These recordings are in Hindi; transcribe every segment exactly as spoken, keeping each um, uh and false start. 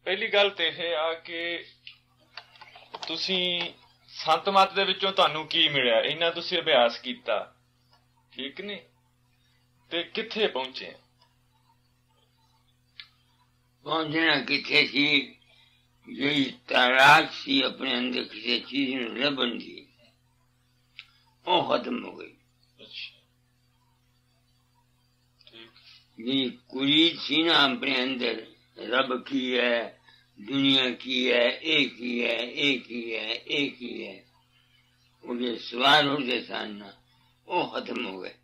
पहली गल तो यह आ कि तुसी संत मत दे विचों तुहानू की मिलिया, इन्ना तुसी अभ्यास कीता, ठीक ने, ते कित्थे पहुंचे? पहुंचना कित्थे सी, जी तलाश सी अपने अंदर किसी चीज नूं लभण दी, वो खत्म हो गई। जी कुरीद सी ना अपने अंदर, रब की है, दुनिया की है, एक ही है, एक ही है, एक ही है, वो जो सवाल होते सन ना, वो खत्म हो गए।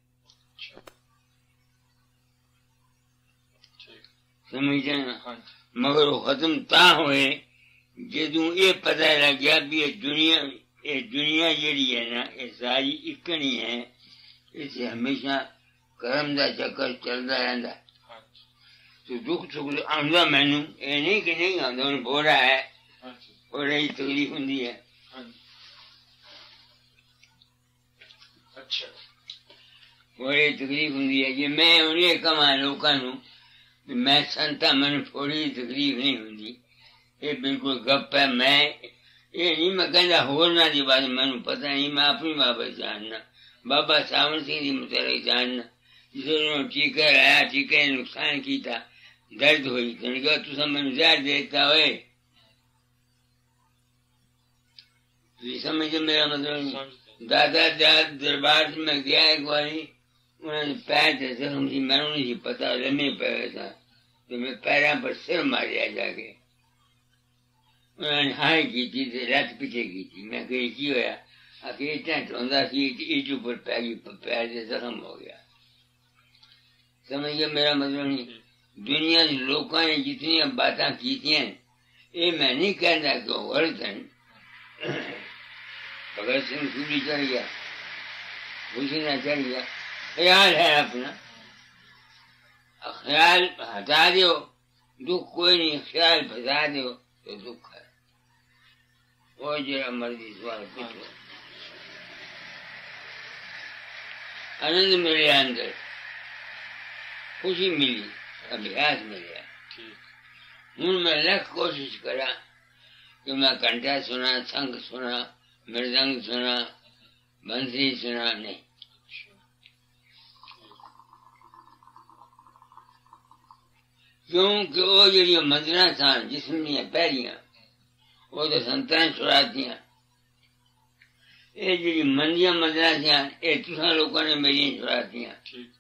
समझे ना? मगर वो खत्म ता हुए जदू ये पता लग गया भी ये दुनिया, ये दुनिया जी है ना, ये सारी इकनी है, इसे हमेशा कर्म का चक्कर चलता रहता। तो दुख सुख आंदा मैनू, ये नहीं कि नहीं आंदा, उन्हें बोरा है और यही तकलीफ होंगी है। अच्छा, बड़ी तकलीफ होंगी है कि मैं उन्हें कमा लोगों नू, मैं संता मैनू थोड़ी तकलीफ नहीं होंगी, ये बिल्कुल गप है। मैं ये नहीं मैं कहता होरना की बात मैनू पता नहीं, मैं अपनी बाबा जानना, बाबा सावन सिंह की मुताबिक जानना। जिस टीका लाया, टीके ने नुकसान किया, दर्द हुई, तो कहा तुसा मैनू जहर देता होए, समझे मेरा मतलब? दादा दाद दरबार से मैं गया एक बारी, उन्होंने पैर से जख्म सी, मैनू नहीं पता, लम्बे पैर था, तो मैं पैरों पर सिर मारिया जाके, उन्होंने हाय की थी, रत पीछे की थी। मैं कही की होया, आखिर इतना चौंदा सी, ईट ऊपर पै गई, पैर से जख्म हो गया। समझ गया मेरा मतलब? नहीं, दुनिया के लोगों ने जितनी बातें की थी, ये मैं नहीं कहता कि वो गलत है। भगत सिंह सूली चढ़ गया, हुसैन चढ़ गया, ख्याल है अपना, ख्याल हटा दो, दुख कोई नहीं, ख्याल फंसा दो तो दुख है। वो जरा मर्जी सवाल पूछो, आनंद मिले अंदर, खुशी मिली, अभ्यास मिले। हूँ मैं लख कोशिश करा कि मैं घंटा सुना, संग सुना, मृदंग सुना, बंसी सुना, नहीं। क्योंकि वो जी मंजरा सन जिसम पैरियां, वो तो संतां छुड़ातियां, ये जी मंदियां मंजरा थियां, ये तुसां लोगों ने मेरियां छुड़ातियां।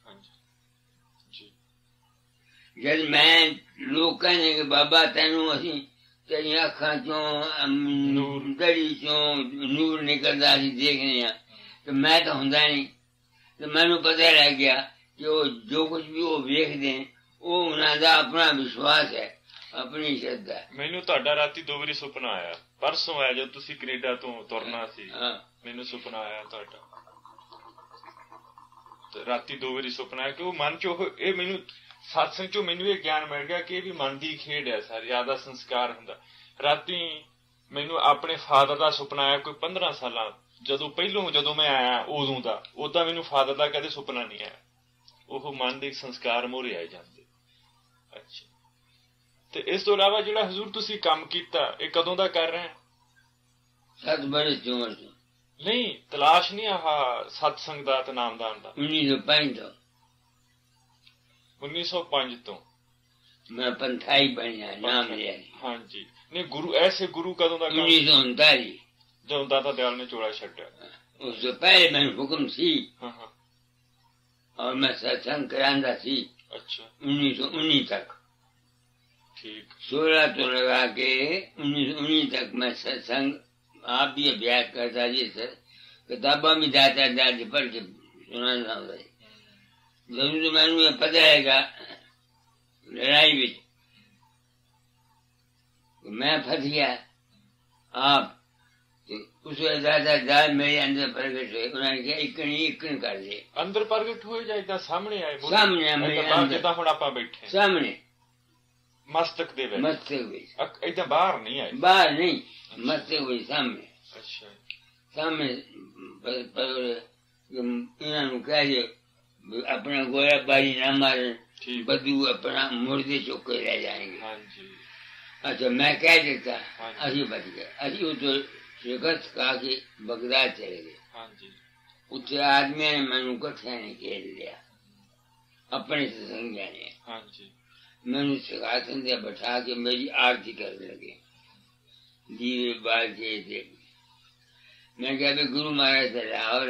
जब मैं लोग कहने कि बाबा तेनू असी तेरी अखा चो दड़ी चो नूर निकलता असी देखने, तो मैं तो होंदा नहीं, तो मैनू पता लग गया कि वो जो कुछ भी वो वेखदे वो उन्हां दा अपना विश्वास है, अपनी श्रद्धा है। मैनू तुहाडा राती दो बारी सुपना आया, परसों आया जब तुसी कनेडा तो तुरना सी, मैनू सुपना आया तुहाडा, तो राती दो बारी सुपना आया कि वो मन चो ये मैनू सत्संग चो मैनू ये ज्ञान मिल गया कि भी मन की खेड है, सारी ज्यादा संस्कार हुंदा। राती मैनू अपने फादर का सुपना आया, कोई पंद्रह साल जदों पहलों जदों मैं आया उदों का, उदा मैनू फादर का कदे सुपना नहीं आया, वो मन के संस्कार मोहरे आ जाते। अच्छा, तो इस तो इलावा जिहड़ा हजूर तुसी काम कीता, ये कदों दा कर रहे हैं? सत बरस उम्र नहीं, तलाश नहीं आह सत्संग दा ते नामदान दा? उन्नीस सौ पांच तो उन्नीस सौ पांच तो मैं पंथाई बनिया, नाम लिया। हाँ जी, नहीं गुरु ऐसे गुरु कदों दा? उन्नीस सौ उनतालीस जदों दाता दयाल ने चोला छड्या, उससे पहले मैंने हुक्म सी। हाँ हाँ, और मैं सत्संग करांदा सी। अच्छा, उन्नीस सौ उन्नीस तक, ठीक, सोलह तो लगा के उन्नीस सौ उन्नीस तक मैं सत्संग आप भी अभ्यास करता जी सर, किताबा भी दाता दादी पढ़ के सुना था। जरूर तो मैंने पता है लड़ाई भी मैं फंस गया, आप तो उस दादा दाल मेरे अंदर प्रगट हुए, उन्होंने कहा इकनी इकन कर दे। अंदर प्रगट हो जाए, सामने आए, सामने मेरे अंदर, हुण आपां बैठे सामने मस्तक दे विच, मस्तक विच, इदां बाहर नहीं आए, बाहर नहीं, मस्तक विच सामने। अच्छा, सामने इन्हां नूं कह दे अपना गोला बारी ना मारन, बदू अपना मुर्दे चुक के रह जाएंगे। हाँ जी, अच्छा मैं कह देता हाँ जी। अभी बच गए अभी वो तो शिकस्त खा के बगदाद चले गए हाँ जी उत्थे आदमी ने मैनू कट्ठे ने घेर लिया अपने से संज्ञा ने हाँ जी मैनू सिंहासन से बैठा के मेरी आरती करने लगे दीवे बाल के थे मैं क्या भी गुरु महाराज से लाहौर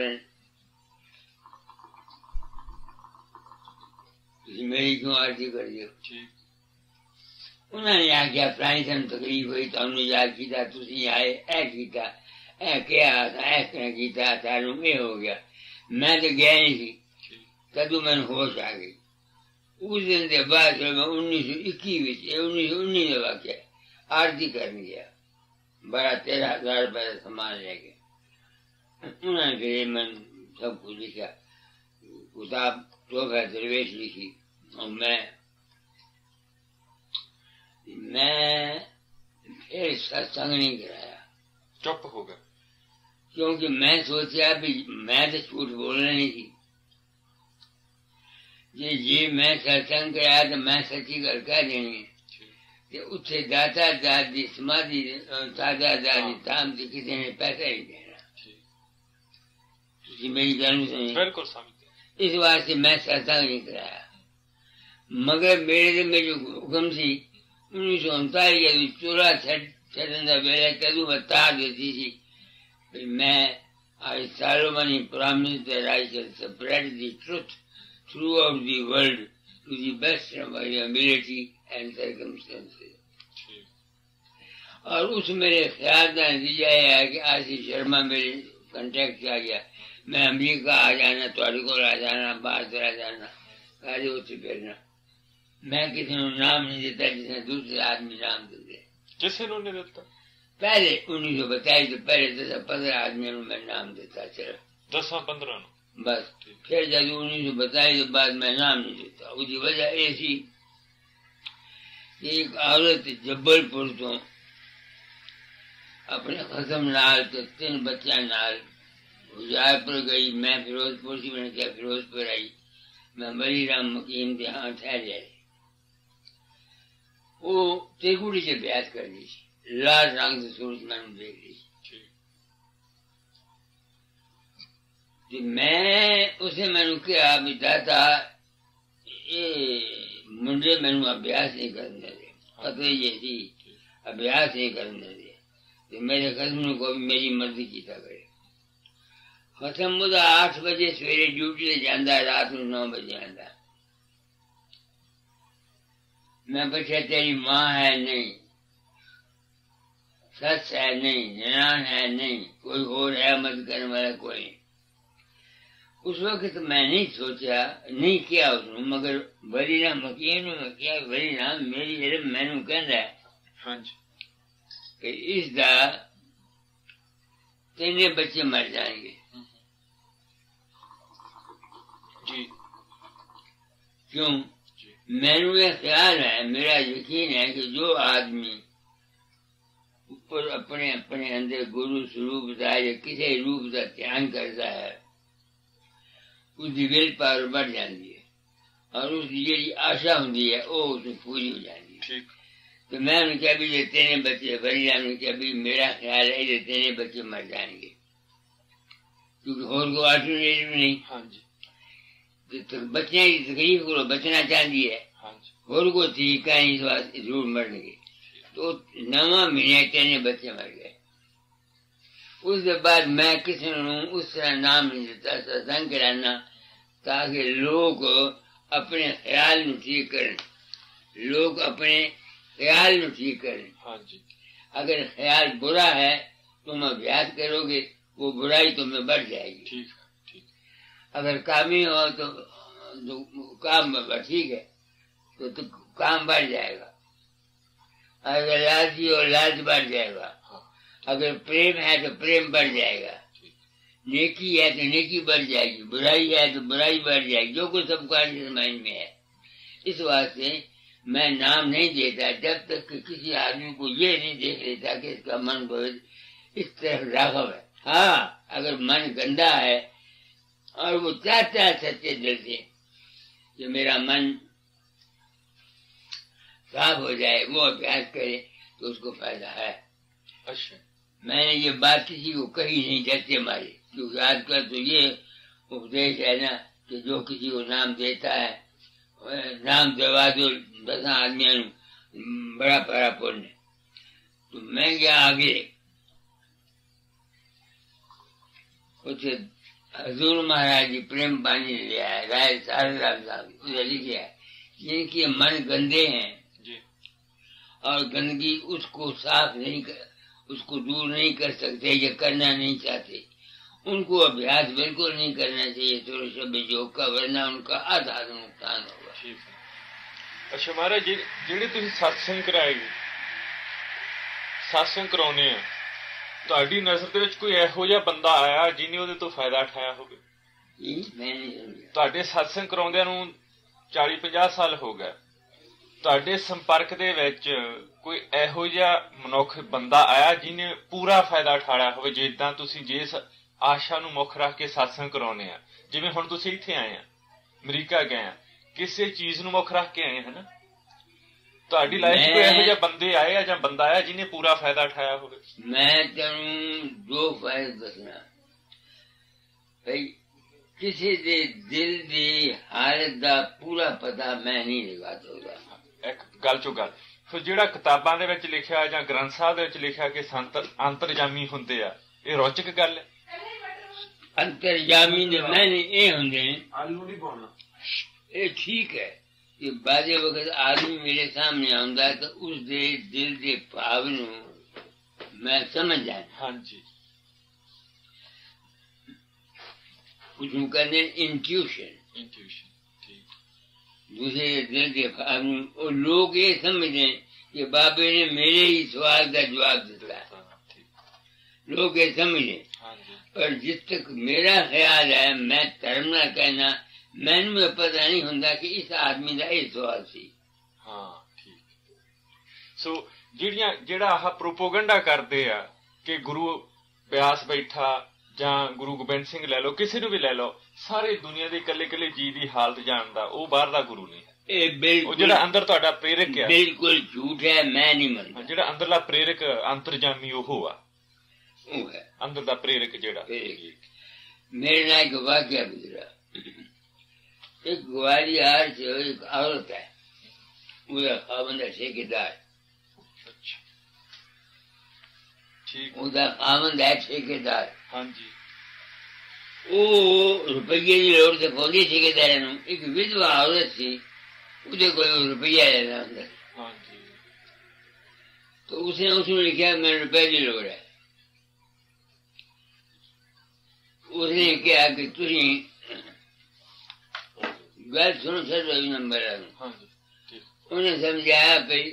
मेरी क्यों आरती कर दियो ठीक उन्होंने आख्या फलानी सन तकलीफ हुई तो याद किया तुसी आए ऐ किया ऐ क्या ऐ किया सानू ये हो गया मैं तो गया नहीं थी कदू मैंने होश आ गई उस दिन के बाद मैं उन्नीस सौ इक्की उन्नीस सौ उन्नीस का वाक्य आरती करने गया बड़ा तेरह हजार रुपये सामान लेके उन्होंने फिर मैं सब कुछ लिखा किताब तोहफा दरवेश लिखी और मैं मैं फिर सत्संग नहीं कराया चुप हो गया क्योंकि मैं सोचा भी मैं तो झूठ बोलना नहीं थी जे जे मैं सत्संग कराया तो मैं सच्ची गल कह देनी है ते उत्थे दाता दादी समाधि दादा दादी ताम से किसी ने पैसा नहीं देना तुझी मेरी गल सुनी बिल्कुल समझते इस वास्ते मैं सत्संग नहीं कराया मगर मेरे दिल में जो हुक्म थी उन्नीस सौ उनतालीस चूल्हा छड़न का वेला कदू बता देती थी मैं आज सालों मनी promise that I shall spread the truth throughout the world to the best of my ability and circumstances और उस मेरे ख्याल का नतीजा यह है कि आशीष शर्मा मेरे कांटेक्ट आ गया मैं अमेरिका आ जाना थोड़े को आ जाना बाहर आ जाना काले उत्थे फिरना मैं किसी को नाम नहीं देता जिसने दूसरे आदमी नाम दे दे किसी ने नहीं देता पहले उन्नीस सौ बताईस तो पहले दस पंद्रह आदमियों में मैं नाम देता सिर्फ दस पंद्रह बस फिर जब उन्नीस सौ बताईस के बाद मैं नाम नहीं देता उसकी वजह ये थी एक औरत जबलपुर तो अपने खत्म नाल तो तीन बच्चा नाल उजायपुर गई मैं फिरोजपुर से मैंने क्या फिरोजपुर आई मैं बड़ी राम मकीम के हाथ ठहर वो तेगुड़ी से ब्याह कर दी लाल रंग से सूरज मैंने देख ली तो मैं उसे मैंने क्या बिताता ये मुंडे मैंने अभ्यास नहीं करने दे पता ये थी अभ्यास नहीं करने दे तो मेरे कदम को भी मेरी मर्जी की करे खत्म मुदा आठ बजे सवेरे ड्यूटी से जाता रात में नौ बजे आता मैं पूछा तेरी माँ है नहीं सस है नहीं ननान है नहीं कोई और है मत करने वाला कोई उस वक्त मैं नहीं सोचा नहीं किया उसने मगर बड़ी नाम मकीन में क्या बड़ी नाम मेरी इलम मैनू कहना है हाँ जी कि इस दा तेरे बच्चे मर जाएंगे जी क्यों मैनू ये ख्याल है मेरा यकीन है कि जो आदमी ऊपर अपने अपने अंदर गुरु स्वरूप का या किसी रूप का ध्यान करता है उसकी विल पावर बढ़ जाती है और उसकी जी आशा होती है वो उसमें पूरी हो जाती है ठीक तो मैं उन्हें क्या भी ये तेरे बच्चे बड़ी ने क्या भी मेरा ख्याल है ये तेरे बच्चे मर जाएंगे क्योंकि और को अल्टरनेटिव नहीं हाँ जी तो बच्चे की तकलीफ को बचना चाहती है हाँ जी और को तरीका है इस बात जरूर मरने के तो नवा महीने तेरे बच्चे मर गए उसके बाद मैं किसी ने उस तरह नाम नहीं देता सत्संग कराना ताकि लोग अपने ख्याल में ठीक करें लोग अपने ख्याल में ठीक करें हाँ जी अगर ख्याल बुरा है तुम अभ्यास करोगे वो बुराई तुम्हें बढ़ जाएगी ठीक ठीक अगर कामी हो तो, तो काम ठीक है तो, तो काम बढ़ जाएगा अगर लालची हो लालच बढ़ जाएगा हाँ अगर प्रेम है तो प्रेम बढ़ जाएगा नेकी है तो नेकी बढ़ जाएगी बुराई है तो बुराई बढ़ जाएगी जो कुछ सबका माइंड में है इस वास्ते मैं नाम नहीं देता जब तक कि किसी आदमी को ये नहीं देख लेता कि इसका मन बहुत इस तरफ राघव है हाँ अगर मन गंदा है और वो चाहता है सच्चे दिल से कि मेरा मन साफ हो जाए वो अभ्यास करे तो उसको फायदा है। अच्छा, मैंने ये बात किसी को कही नहीं डरते मारे, क्योंकि आजकल तो ये उपदेश है ना कि जो किसी को नाम देता है नाम दवा दो दस आदमियों बड़ा पड़ा पुण्य। तो मैं गया आगे, उसे हजूर महाराज जी प्रेम पानी ले आया, राय सारे राम साहब उधर लिखे है जिनके मन गंदे हैं जी, और गंदगी उसको साफ नहीं कर, उसको दूर नहीं कर सकते या करना नहीं चाहते, उनको अभ्यास बिल्कुल नहीं करना चाहिए थोड़े शब्द योग का, वरना उनका आधा नुकसान होगा। ठीक है। अच्छा महाराज जी, ਜਿਹੜੇ ਤੁਸੀਂ satsang ਕਰਾਏ, satsang ਕਰਾਉਨੇ ਆ, ਤੁਹਾਡੀ ਨਜ਼ਰ ਦੇ ਵਿੱਚ ਕੋਈ ਇਹੋ ਜਿਹਾ ਬੰਦਾ ਆਇਆ ਜਿਹਨੇ ਉਹਦੇ ਤੋਂ ਫਾਇਦਾ ਉਠਾਇਆ ਹੋਵੇ? ਮੈਂ ਨਹੀਂ ਸਮਝਿਆ। ਤੁਹਾਡੇ satsang ਕਰਾਉਂਦਿਆਂ ਨੂੰ ਚਾਲੀ ਪੰਜਾਹ ਸਾਲ ਹੋ ਗਏ, ਤੁਹਾਡੇ ਸੰਪਰਕ ਦੇ ਵਿੱਚ ਕੋਈ ਇਹੋ ਜਿਹਾ ਮਨੁੱਖ ਬੰਦਾ ਆਇਆ ਜਿਹਨੇ ਪੂਰਾ ਫਾਇਦਾ ਉਠਾਇਆ ਹੋਵੇ, ਜਿੱਦਾਂ ਤੁਸੀਂ ਜਿਸ ਆਸ਼ਾ ਨੂੰ ਮੁੱਖ ਰੱਖ ਕੇ satsang ਕਰਾਉਨੇ ਆ, ਜਿਵੇਂ ਹੁਣ ਤੁਸੀਂ ਇੱਥੇ ਆਏ ਆ, ਅਮਰੀਕਾ ਗਏ ਆ, ਕਿਸੇ ਚੀਜ਼ ਨੂੰ ਮੁੱਖ ਰੱਖ ਕੇ ਆਏ ਹਨ? ਤੁਹਾਡੀ ਲਾਈਫ 'ਚ ਕੋਈ ਇਹੋ ਜਿਹਾ ਬੰਦੇ ਆਏ ਆ ਜਾਂ ਬੰਦਾ ਆਇਆ ਜਿਹਨੇ ਪੂਰਾ ਫਾਇਦਾ ਉਠਾਇਆ ਹੋਵੇ? ਮੈਂ ਤੈਨੂੰ ਦੋ ਫਾਇਦੇ ਦੱਸਣਾ ਭਈ, ਕਿਸੇ ਦੇ ਦਿਲ ਦੀ ਹਾਲਤ ਦਾ ਪੂਰਾ ਪਤਾ ਮੈਂ ਨਹੀਂ ਲਗਾ ਸਕਦਾ। ਇੱਕ ਗੱਲ ਚੋਂ ਗੱਲ, ਫਿਰ ਜਿਹੜਾ ਕਿਤਾਬਾਂ ਦੇ ਵਿੱਚ ਲਿਖਿਆ ਜਾਂ ਗ੍ਰੰਥ ਸਾਹਿਬ ਦੇ ਵਿੱਚ ਲਿਖਿਆ ਕਿ ਸੰਤ ਅੰਤਰਜਾਮੀ ਹੁੰਦੇ ਆ, ਇਹ ਰੌਚਕ ਗੱਲ ਹੈ? ਅੰਤਰਜਾਮੀ ਦੇ ਮੈਨੇ ਇਹ ਹੁੰਦੇ ਨੇ, ਆਲੂ ਨਹੀਂ ਪਾਉਣਾ, ਇਹ ਠੀਕ ਹੈ ਕਿ ਬਾਜੇ ਵਕਤ ਆਦਮੀ ਮੇਰੇ ਸਾਹਮਣੇ ਆਉਂਦਾ ਤਾਂ ਉਸ ਦੇ ਦਿਲ ਦੇ ਭਾਵ ਨੂੰ ਮੈਂ ਸਮਝ ਜਾਣਾ। ਹਾਂਜੀ, उसको कहते हैं इंट्यूशन। इंट्यूशन, ठीक। दूसरे दिल के भाव और लोग ये समझे कि बाबे ने मेरे ही सवाल का जवाब दिया, लोग ये समझे। पर जिस तक मेरा ख्याल है, मैं धर्म ना कहना, मैनू पता नहीं होता कि इस आदमी का यह सवाल सी। हाँ, ठीक। सो ਜਿਹੜੀਆਂ ਜਿਹੜਾ ਆਹ ਪ੍ਰੋਪੋਗੰਡਾ ਕਰਦੇ ਆ ਕਿ ਗੁਰੂ ਬਿਆਸ ਬੈਠਾ ਜਾਂ ਗੁਰੂ ਗੋਬਿੰਦ ਸਿੰਘ ਲੈ ਲਓ, ਕਿਸੇ ਨੂੰ ਵੀ ਲੈ ਲਓ, ਸਾਰੇ ਦੁਨੀਆ ਦੇ ਇਕੱਲੇ ਇਕੱਲੇ ਜੀ ਦੀ ਹਾਲਤ ਜਾਣਦਾ, ਉਹ ਬਾਹਰ ਦਾ ਗੁਰੂ ਨਹੀਂ ਹੈ। ਇਹ ਬਿਲਕੁਲ, ਜਿਹੜਾ ਅੰਦਰ ਤੁਹਾਡਾ ਪ੍ਰੇਰਕ ਹੈ, ਬਿਲਕੁਲ ਝੂਠ ਹੈ, ਮੈਂ ਨਹੀਂ ਮੰਨਦਾ। ਜਿਹੜਾ ਅੰਦਰਲਾ ਪ੍ਰੇਰਕ ਅੰਤਰਜਾਮੀ ਉਹ ਆ, ਉਹ ਹੈ ਅੰਦਰ ਦਾ ਪ੍ਰੇਰਕ ਜਿਹੜਾ। ਮੇਰੇ ਨਾਲ ਇੱਕ ਵਾਕਿਆ ਗੁਜ਼ਰਾ। ਇੱਕ ग्वालियर से एक औरत है, ਉਹਦਾ ਖਾਵੰਦ ਹੈ ਠੇਕੇਦਾਰ। ਠੀਕ। ਉਹਦਾ ਖਾਵੰਦ ਹੈ ਠੇਕੇਦਾਰ। ਹਾਂਜੀ। ਉਹ ਰੁਪਈਏ ਦੀ ਲੋੜ ਤੇ ਪਾਉਂਦੀ ਠੇਕੇਦਾਰਾਂ ਨੂੰ। ਇੱਕ ਵਿਧਵਾ ਔਰਤ ਸੀ, ਉਹਦੇ ਕੋਲ ਰੁਪਈਆ ਲੈਣਾ ਹੁੰਦਾ। ਹਾਂਜੀ। तो उसने उसमें लिखा मैंने रुपए की लोड़ है। उसने कहा कि तुम गल सुनो सर नंबर उन्हें समझाया भाई,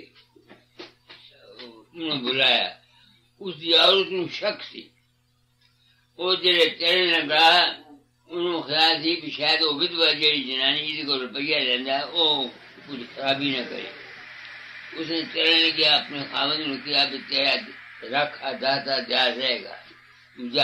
उन्हें बुलाया। उसकी औरत में शक सी, वो जेड़े चढ़ने लगा उन्होंने ख्याल थी कि शायद वो विधवा जेड़ी जनानी जिसको को रुपया लेंदा वो कुछ खराबी न करे। उसने चढ़ने लगे, अपने खावंद ने किया कि तेरा रखा दाता जा रहेगा, तू जा।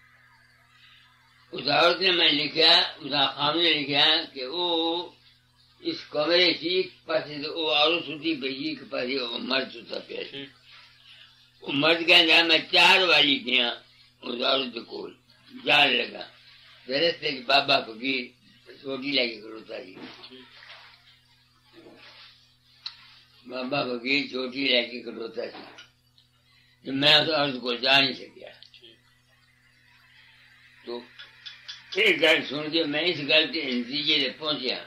उस औरत ने मैं लिखा, उस खावंद ने लिखा कि वो इस कमरे से एक पास वो औरत सुती पई, एक पास वो मर्द सुता पे। वो मर्द कहता मैं चार बारी गया उस औरत को जान लगा। रस्ते के बाबा फकीर सोटी लगे खड़ोता जी, बाबा फकीर छोटी लेके खड़ोता था, तो मैं उस औरत को जा नहीं सकिया। तो एक गल सुन के मैं इस गल के नतीजे से पहुंचा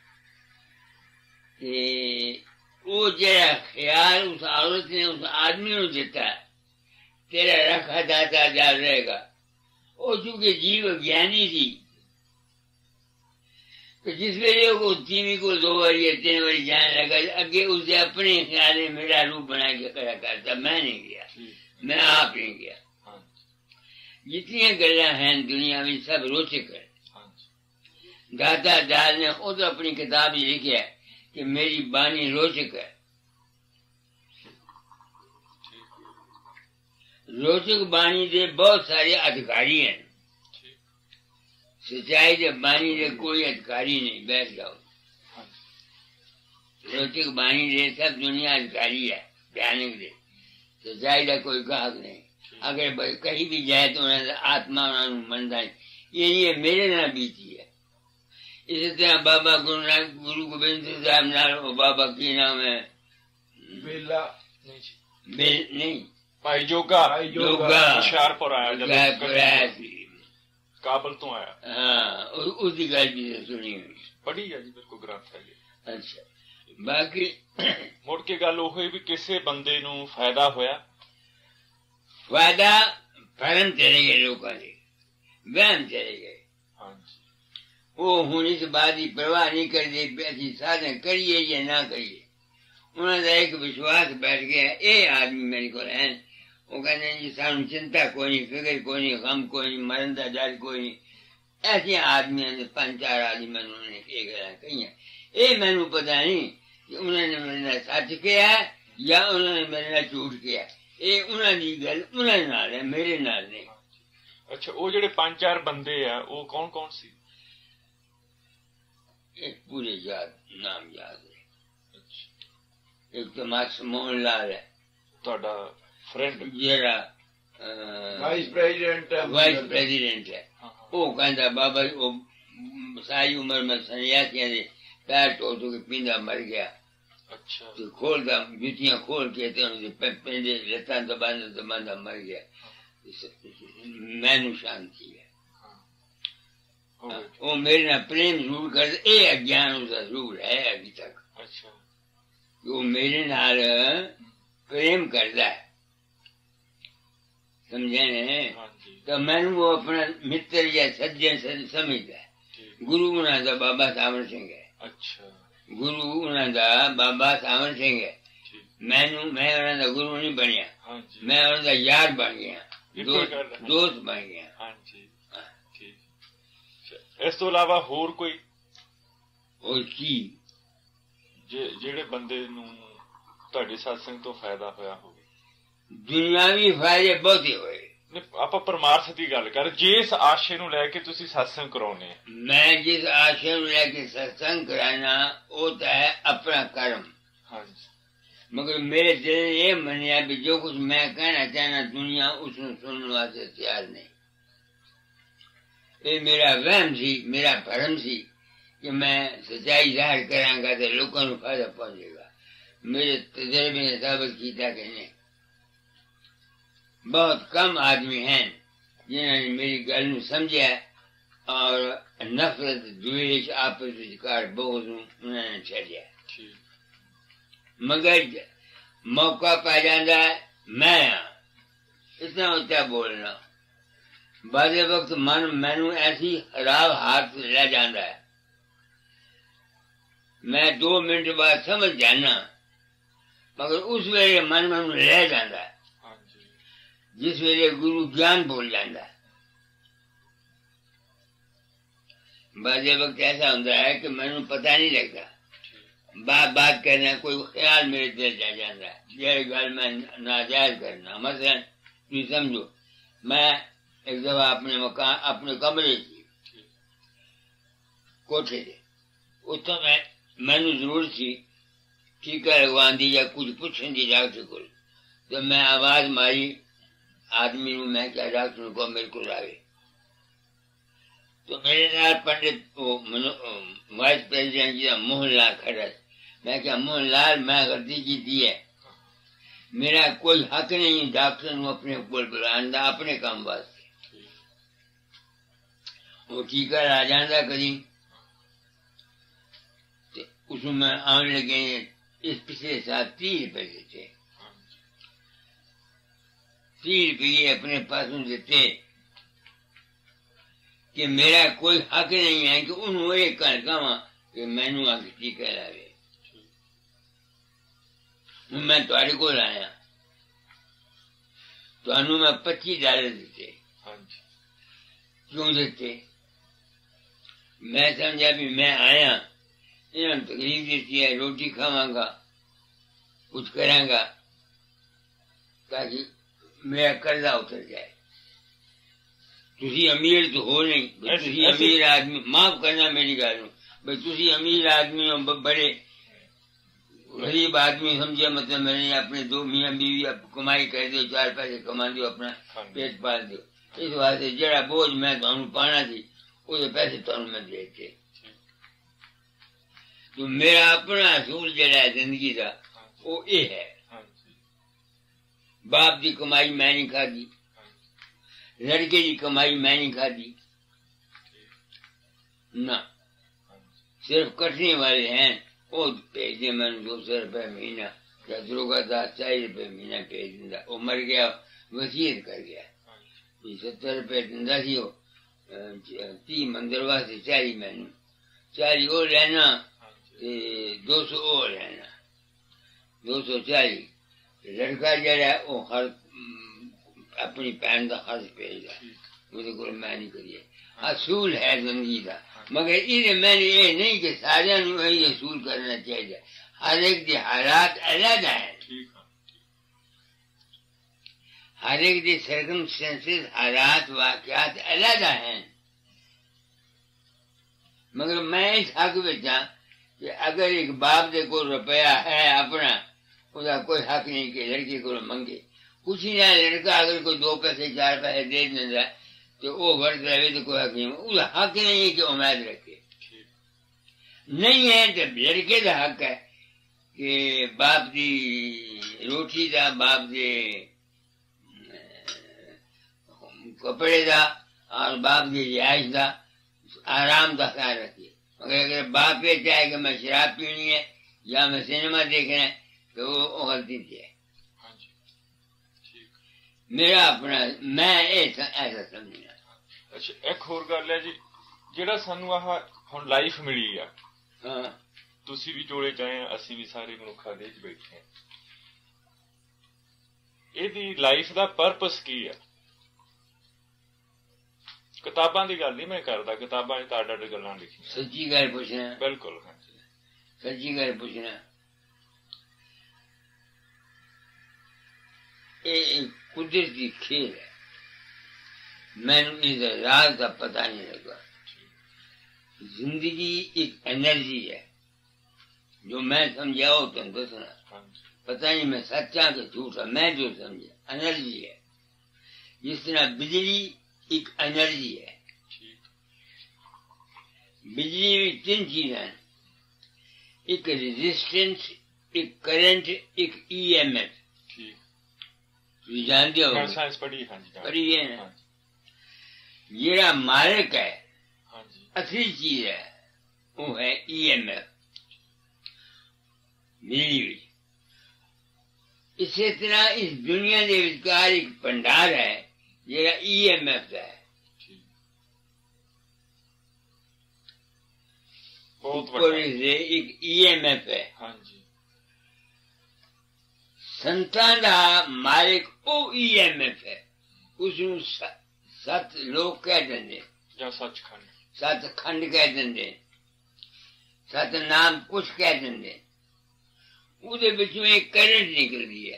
कि वो जरा ख्याल उस औरत ने उस आदमी को देता, तेरा रखा दाता जा रहेगा, वो चूंकि जीव ज्ञानी थी तो जिस वेले को तीन को दो बारी या तीन बारी जाने लगा, अगे उसे अपने ख्याल में मेरा रूप बना के करा करता। मैं नहीं गया, मैं आप नहीं गया। जितनी गल्ला हैं दुनिया में सब रोचक है। दादा दाल ने खुद अपनी किताब में लिखा है कि मेरी बानी रोचक है। रोचक बानी के बहुत सारे अधिकारी हैं, सच्चाई के बानी के कोई अधिकारी नहीं। बैठ जाओ, रोचक बानी के सब दुनिया अधिकारी है, भयानक दे। सच्चाई का कोई गाहक नहीं। अगर कहीं भी जाए तो आत्मा मनता है ये ये मेरे ना बीती है। इसी तरह बाबा गुरु नानक गुरु गोबिंद सिंह साहब नाल बाबा की नाम है बेला नहीं बेल नहीं भाई जोगा जोगा हुशियारपुर आया जब काबल तो आया। हाँ उसकी गल भी सुनी हुई पढ़ी है जी बिल्कुल ग्रंथ है। अच्छा बाकी मुड़ के गल वो भी किसी बंदे नू फायदा होया फायदा भरम चले गए लोगों के वहम चले गए। हाँ जी वो हूं इस बात की परवाह नहीं करते असि साधन करिए या ना करिए। उन्होंने एक विश्वास बैठ गया ये आदमी मेरे को है वो कहते जी सानू चिंता कोई नहीं फिक्र कोई नहीं गम कोई नहीं मरण का डर कोई नहीं। ऐसे आदमियों ने पांच चार आदमी उन्होंने एक कही ये मैनू पता नहीं कि उन्होंने मेरे नाल सच किया या उन्होंने मेरे नाल झूठ किया। ये उन्होंने गल उन्होंने नाल है मेरे नाल नहीं। अच्छा वो जेडे पांच चार बंदे आ वो कौन कौन सी? एक पूरे याद नाम याद है। एक तो मास्टर मोहन लाल है ਤੁਹਾਡਾ फ्रेंड जेड़ा वाइस प्रेसिडेंट है वाइस प्रेसिडेंट है। वो कहता बाबा वो सारी उम्र में सन्यासियों ने पैर टो टो के पींदा मर गया। अच्छा तो खोलता जुतियां खोल के पेंडे लत्ता दबाना दबाना मर गया। मैनू शांति है वो मेरे ना प्रेम जरूर कर ए अज्ञान उसका जरूर है अभी तक। अच्छा वो मेरे नाल प्रेम करता है समझे ने तो मैनू वो अपना मित्र या सज्जन समझता है। गुरु उन्हों का बाबा सावर सिंह है। अच्छा गुरु उन्हों का बाबा सावर सिंह है। मैनू मैं उन्हों का गुरु नहीं बनया मैं उन्हों का यार बन गया दोस्त दोस्त बन गया। हाँ जी ठीक। इस तो इलावा होर कोई और की ਜਿਹੜੇ ਬੰਦੇ ਨੂੰ ਤੁਹਾਡੇ satsang ਤੋਂ ਫਾਇਦਾ ਹੋਇਆ ਹੋਵੇ? ਦੁਨਿਆਵੀ ਫਾਇਦੇ ਬਹੁਤੇ ਹੋਏ। ਆਪਾਂ ਪਰਮਾਰਥ ਦੀ ਗੱਲ ਕਰ ਜਿਸ ਆਸ਼ੇ ਨੂੰ ਲੈ ਕੇ ਤੁਸੀਂ satsang ਕਰਾਉਨੇ ਆ। ਮੈਂ ਜਿਸ ਆਸ਼ੇ ਨੂੰ ਲੈ ਕੇ satsang ਕਰਾਣਾ ਉਹ ਤਾਂ ਹੈ ਆਪਣਾ ਕਰਮ। ਹਾਂਜੀ ਮਗਰ ਮੇਰੇ ਦਿਲ ਇਹ ਮੰਨਿਆ ਵੀ ਜੋ ਕੁਝ ਮੈਂ ਕਹਿਣਾ ਚਾਹਨਾ ਦੁਨੀਆ ਉਸ ਨੂੰ ਸੁਣਨ ਵਾਸਤੇ ਤਿਆਰ ਨਹੀਂ। ਇਹ ਮੇਰਾ ਵਹਿਮ ਸੀ ਮੇਰਾ ਭਰਮ ਸੀ कि मैं सच्चाई जाहिर करांगा तो लोगों को फायदा पहुंचेगा। मेरे तजर्बे ने साबित किया कि नहीं बहुत कम आदमी हैं जिन्होंने मेरी गल नू समझा और नफरत द्वेष आपस विचकार बहुत उन्होंने छड़िया। मगर मौका पा जाता है मैं इतना ऊंचा बोलना बाद वक्त मन मैनू ऐसी खराब हाथ ले जाता है मैं दो मिनट बाद समझ जाना मगर उस वेले मन में ले जाता है जिस वेले गुरु ज्ञान बोल जाता है। बाजे वक्त ऐसा होता है कि मैनू पता नहीं लगता बात बात करना कोई ख्याल मेरे दिल जा जाता है ये गल मैं नाजायज करना। मसलन तुम समझो मैं एक दफा अपने मकान अपने कमरे की कोठे से उतो मैं मैनू जरूर थी टीका लगवान दी या कुछ पूछने दी डॉक्टर को तो मैं आवाज मारी आदमी में मैं क्या डॉक्टर को मेरे को लावे तो मेरे साथ पंडित वाइस प्रेसिडेंट जी मोहनलाल खड़ा। मैं क्या मोहनलाल मैं गलती की थी है मेरा कोई हक नहीं डॉक्टर को अपने ऊपर बुलाने का अपने काम वास्ते वो टीका ला जाता कभी उसमें आने लगे इस पिछले साल तीस रुपए देते तीस रुपये अपने पास देते कि मेरा कोई हक नहीं है कि उन्होंने एक कर कहा कि मैनू आके टीका लावे मैं तुहाडे को आया तो मैं पच्चीस डॉलर देते क्यों देते मैं समझा भी मैं आया इन्होंने तकलीफ देती है रोटी खावांगा कुछ करांगा ताकि मेरा कर्जा उतर जाए। तुसी अमीर तो हो नहीं तुसी अमीर आदमी माफ करना मेरी गल भाई तुसी अमीर आदमी हो बड़े गरीब आदमी समझे, मतलब मैंने अपने दो मियाँ बीवी अब कमाई कर दो, चार पैसे कमा दो, अपना पेट पाल दो, इस वास्ते जरा बोझ मैं तुम पाना थी वो पैसे तुम मैं देते। तो मेरा अपना असूल जरा है जिंदगी का वो ये है, बाप की कमाई मैं नहीं खादी, लड़के की कमाई मैं नहीं खादी ना, सिर्फ कटने वाले हैं वो भेज दे मैंने दो सौ रुपये महीना या दरोगा दास चार रुपये महीना भेज दिंदा, वो मर गया वसीयत कर गया सत्तर रुपये दिंदा सी वो ती मंदिर वास्ते चाली मैनू चाली वो लेना दो सौ वो लेना दो सौ चाली, लड़का जरा वो हर अपनी भैन का खर्च भेजदा ਉਹਦੇ ਕੋਲ मैं नहीं करिए। असूल है जिंदगी का, मगर ये मैंने ये नहीं कि सारे वही असूल करना चाहिए, हर एक के हालात अलग है, हर एक के सर्कमस्टेंसेस हालात वाकयात अलग हैं। मगर मैं इस हक में हाँ कि अगर एक बाप दे को रुपया है अपना, उसका कोई हक नहीं कि लड़के को मंगे कुछ ही ना, लड़का अगर कोई दो पैसे चार पैसे दे देता है तो वो वर्त रहे तो कोई हक नहीं, उस हक नहीं है कि उम्मीद रखे, नहीं है तो लड़के का हक है कि बाप की रोटी का, बाप के कपड़े का और बाप की रिहाइश का आराम का ख्याल रखिए। मगर अगर बाप ये चाहे कि मैं शराब पीनी है या मैं सिनेमा देखना है तो वो गलती थी है। मेरा अपना मैं ऐसा ऐसा समझना। अच्छा एक होर गल है जी, ਜਿਹੜਾ ਸਾਨੂੰ ਆਹ ਹੁਣ ਲਾਈਫ ਮਿਲੀ ਆ, ਹਾਂ ਤੁਸੀਂ ਵੀ ਜੋੜੇ ਚਾਹੇ ਅਸੀਂ ਵੀ ਸਾਰੇ ਮਨੁੱਖਾਂ ਦੇ ਵਿੱਚ ਬੈਠੇ ਆ, ਇਹਦੀ ਲਾਈਫ ਦਾ ਪਰਪਸ ਕੀ ਆ? ਕਿਤਾਬਾਂ ਦੀ ਗੱਲ ਨਹੀਂ ਮੈਂ ਕਰਦਾ, ਕਿਤਾਬਾਂ 'ਚ ਤਾਂ ਅੱਡ ਅੱਡ ਗੱਲਾਂ ਲਿਖੀਆਂ। ਸੱਚੀ ਗੱਲ ਪੁੱਛਣਾ, ਬਿਲਕੁਲ ਹਾਂਜੀ ਸੱਚੀ ਗੱਲ ਪੁੱਛਣਾ। ਇਹ कुदरत की खेल है, मैंने इस राज का पता नहीं लगा। जिंदगी एक एनर्जी है जो मैं समझा हो तुम दसना, पता नहीं मैं सच्चा कि झूठा, मैं जो समझा एनर्जी है। जिस तरह बिजली एक एनर्जी है, बिजली में तीन चीजें हैं, एक रेजिस्टेंस, एक करंट, एक ई एम एफ। जानते हो साइंस पढ़ी पढ़ी है ना, जेड़ा मालिक है असली चीज है वो है ई एम एफ बिजली। इसी तरह इस दुनिया के विचकार एक भंडार है जेड़ा ई एम एफ है। एक ई एम एफ है। हाँ जी, संतां दा मालिक ओ ई एम एफ है, उसनू सत लोग कह देंगे या सचखंड, सचखंड कह देंगे, सतनाम कुछ कह देंगे। उहदे विचों एक करंट निकलदी है,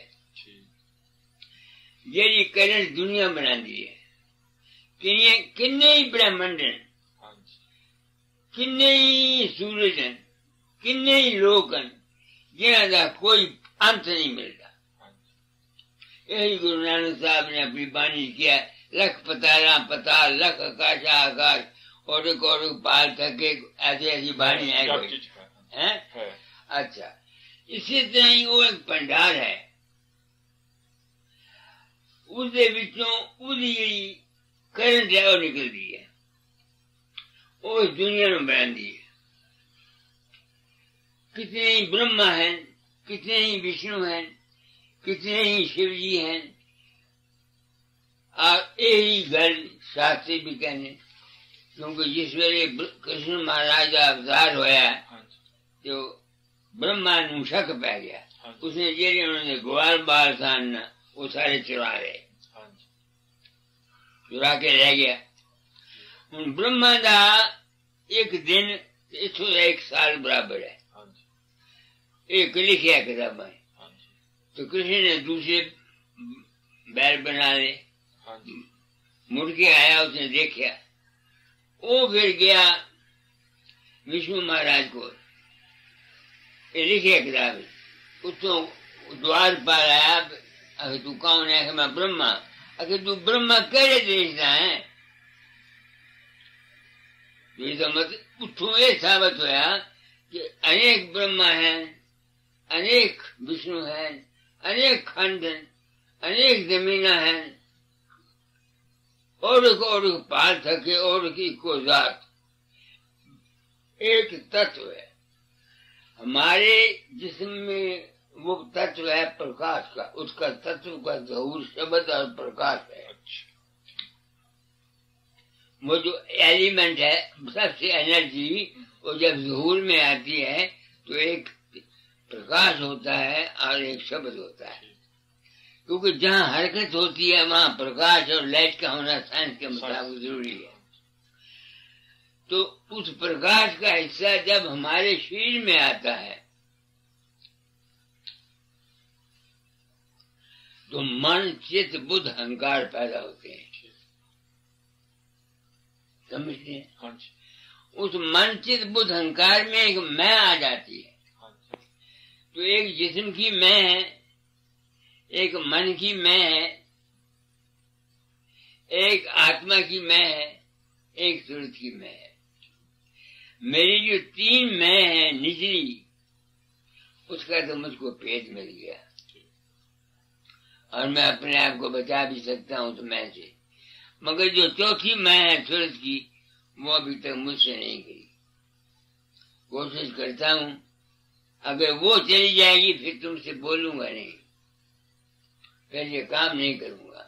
जेड़ी करंट दुनिया बनांदी है। किन्ने किन्ने ही ब्रह्मंड हैं, किन्ने ही सूरज हैं, किन्ने ही लोग हैं जिन्हां दा कोई अंत नहीं मिलता। यही गुरु नानक साहब ने अपनी बाणी किया, लख पताला पताल लख आकाशा आकाश और और पाल थके, ऐसी ऐसी बाणी है कोई है, है? अच्छा, इसी तरह ही वो एक भंडार है, उसके विचों उसकी जी करंट है वो निकलती है, वो इस दुनिया में बनाती है। कितने ही ब्रह्मा हैं, कितने ही विष्णु हैं, कितने ही शिव जी हैं, और यही गल शास्त्री भी कहने, क्योंकि जिस वेले कृष्ण महाराज का अवतार होया तो ब्रह्मा नू शक पै गया, उसने जेरे उन्होंने ग्वाल बाल सान वो सारे चुरा रहे, चुरा के रह गया। हूँ ब्रह्मा का एक दिन इथों एक साल बराबर है, एक लिखिया किताबा। तो कृष्ण ने दूसरे बैल बना ले, मुड़ के आया, उसने देखा, वो फिर गया विष्णु महाराज को, ये लिखे किताब उसको द्वार पर आया, अगर तू कौन है? मैं ब्रह्मा। अगर तू ब्रह्मा करे देखता है तो मत उठो, ये साबित होया कि अनेक ब्रह्मा हैं, अनेक विष्णु हैं, अनेक खंड हैं, अनेक जमीना हैं, और और पाल थके और की को जात, एक तत्व है। हमारे जिस्म में वो तत्व है प्रकाश का, उसका तत्व का जहूर शब्द और प्रकाश है। वो जो एलिमेंट है, सबसे एनर्जी, वो जब जहूर में आती है तो एक प्रकाश होता है और एक शब्द होता है, क्योंकि जहाँ हरकत होती है वहाँ प्रकाश और लाइट का होना साइंस के मुताबिक जरूरी है। तो उस प्रकाश का हिस्सा जब हमारे शरीर में आता है तो मन, चित्त, बुद्ध, अहंकार पैदा होते हैं। समझते हैं? हाँ जी। उस मन, चित्त, बुद्ध, अहंकार में एक मैं आ जाती है। हाँ जी। तो एक जिस्म की मैं है, एक मन की मैं है, एक आत्मा की मैं है, एक सूरत की मैं है। मेरी जो तीन मैं है निचली, उसका तो मुझको पेट मिल गया और मैं अपने आप को बचा भी सकता हूँ तो मैं से। मगर जो चौथी मैं है सूरत की, वो अभी तक मुझसे नहीं गई। कोशिश करता हूँ, अगर वो चली जाएगी फिर तुमसे बोलूंगा नहीं, फिर ये काम नहीं करूंगा।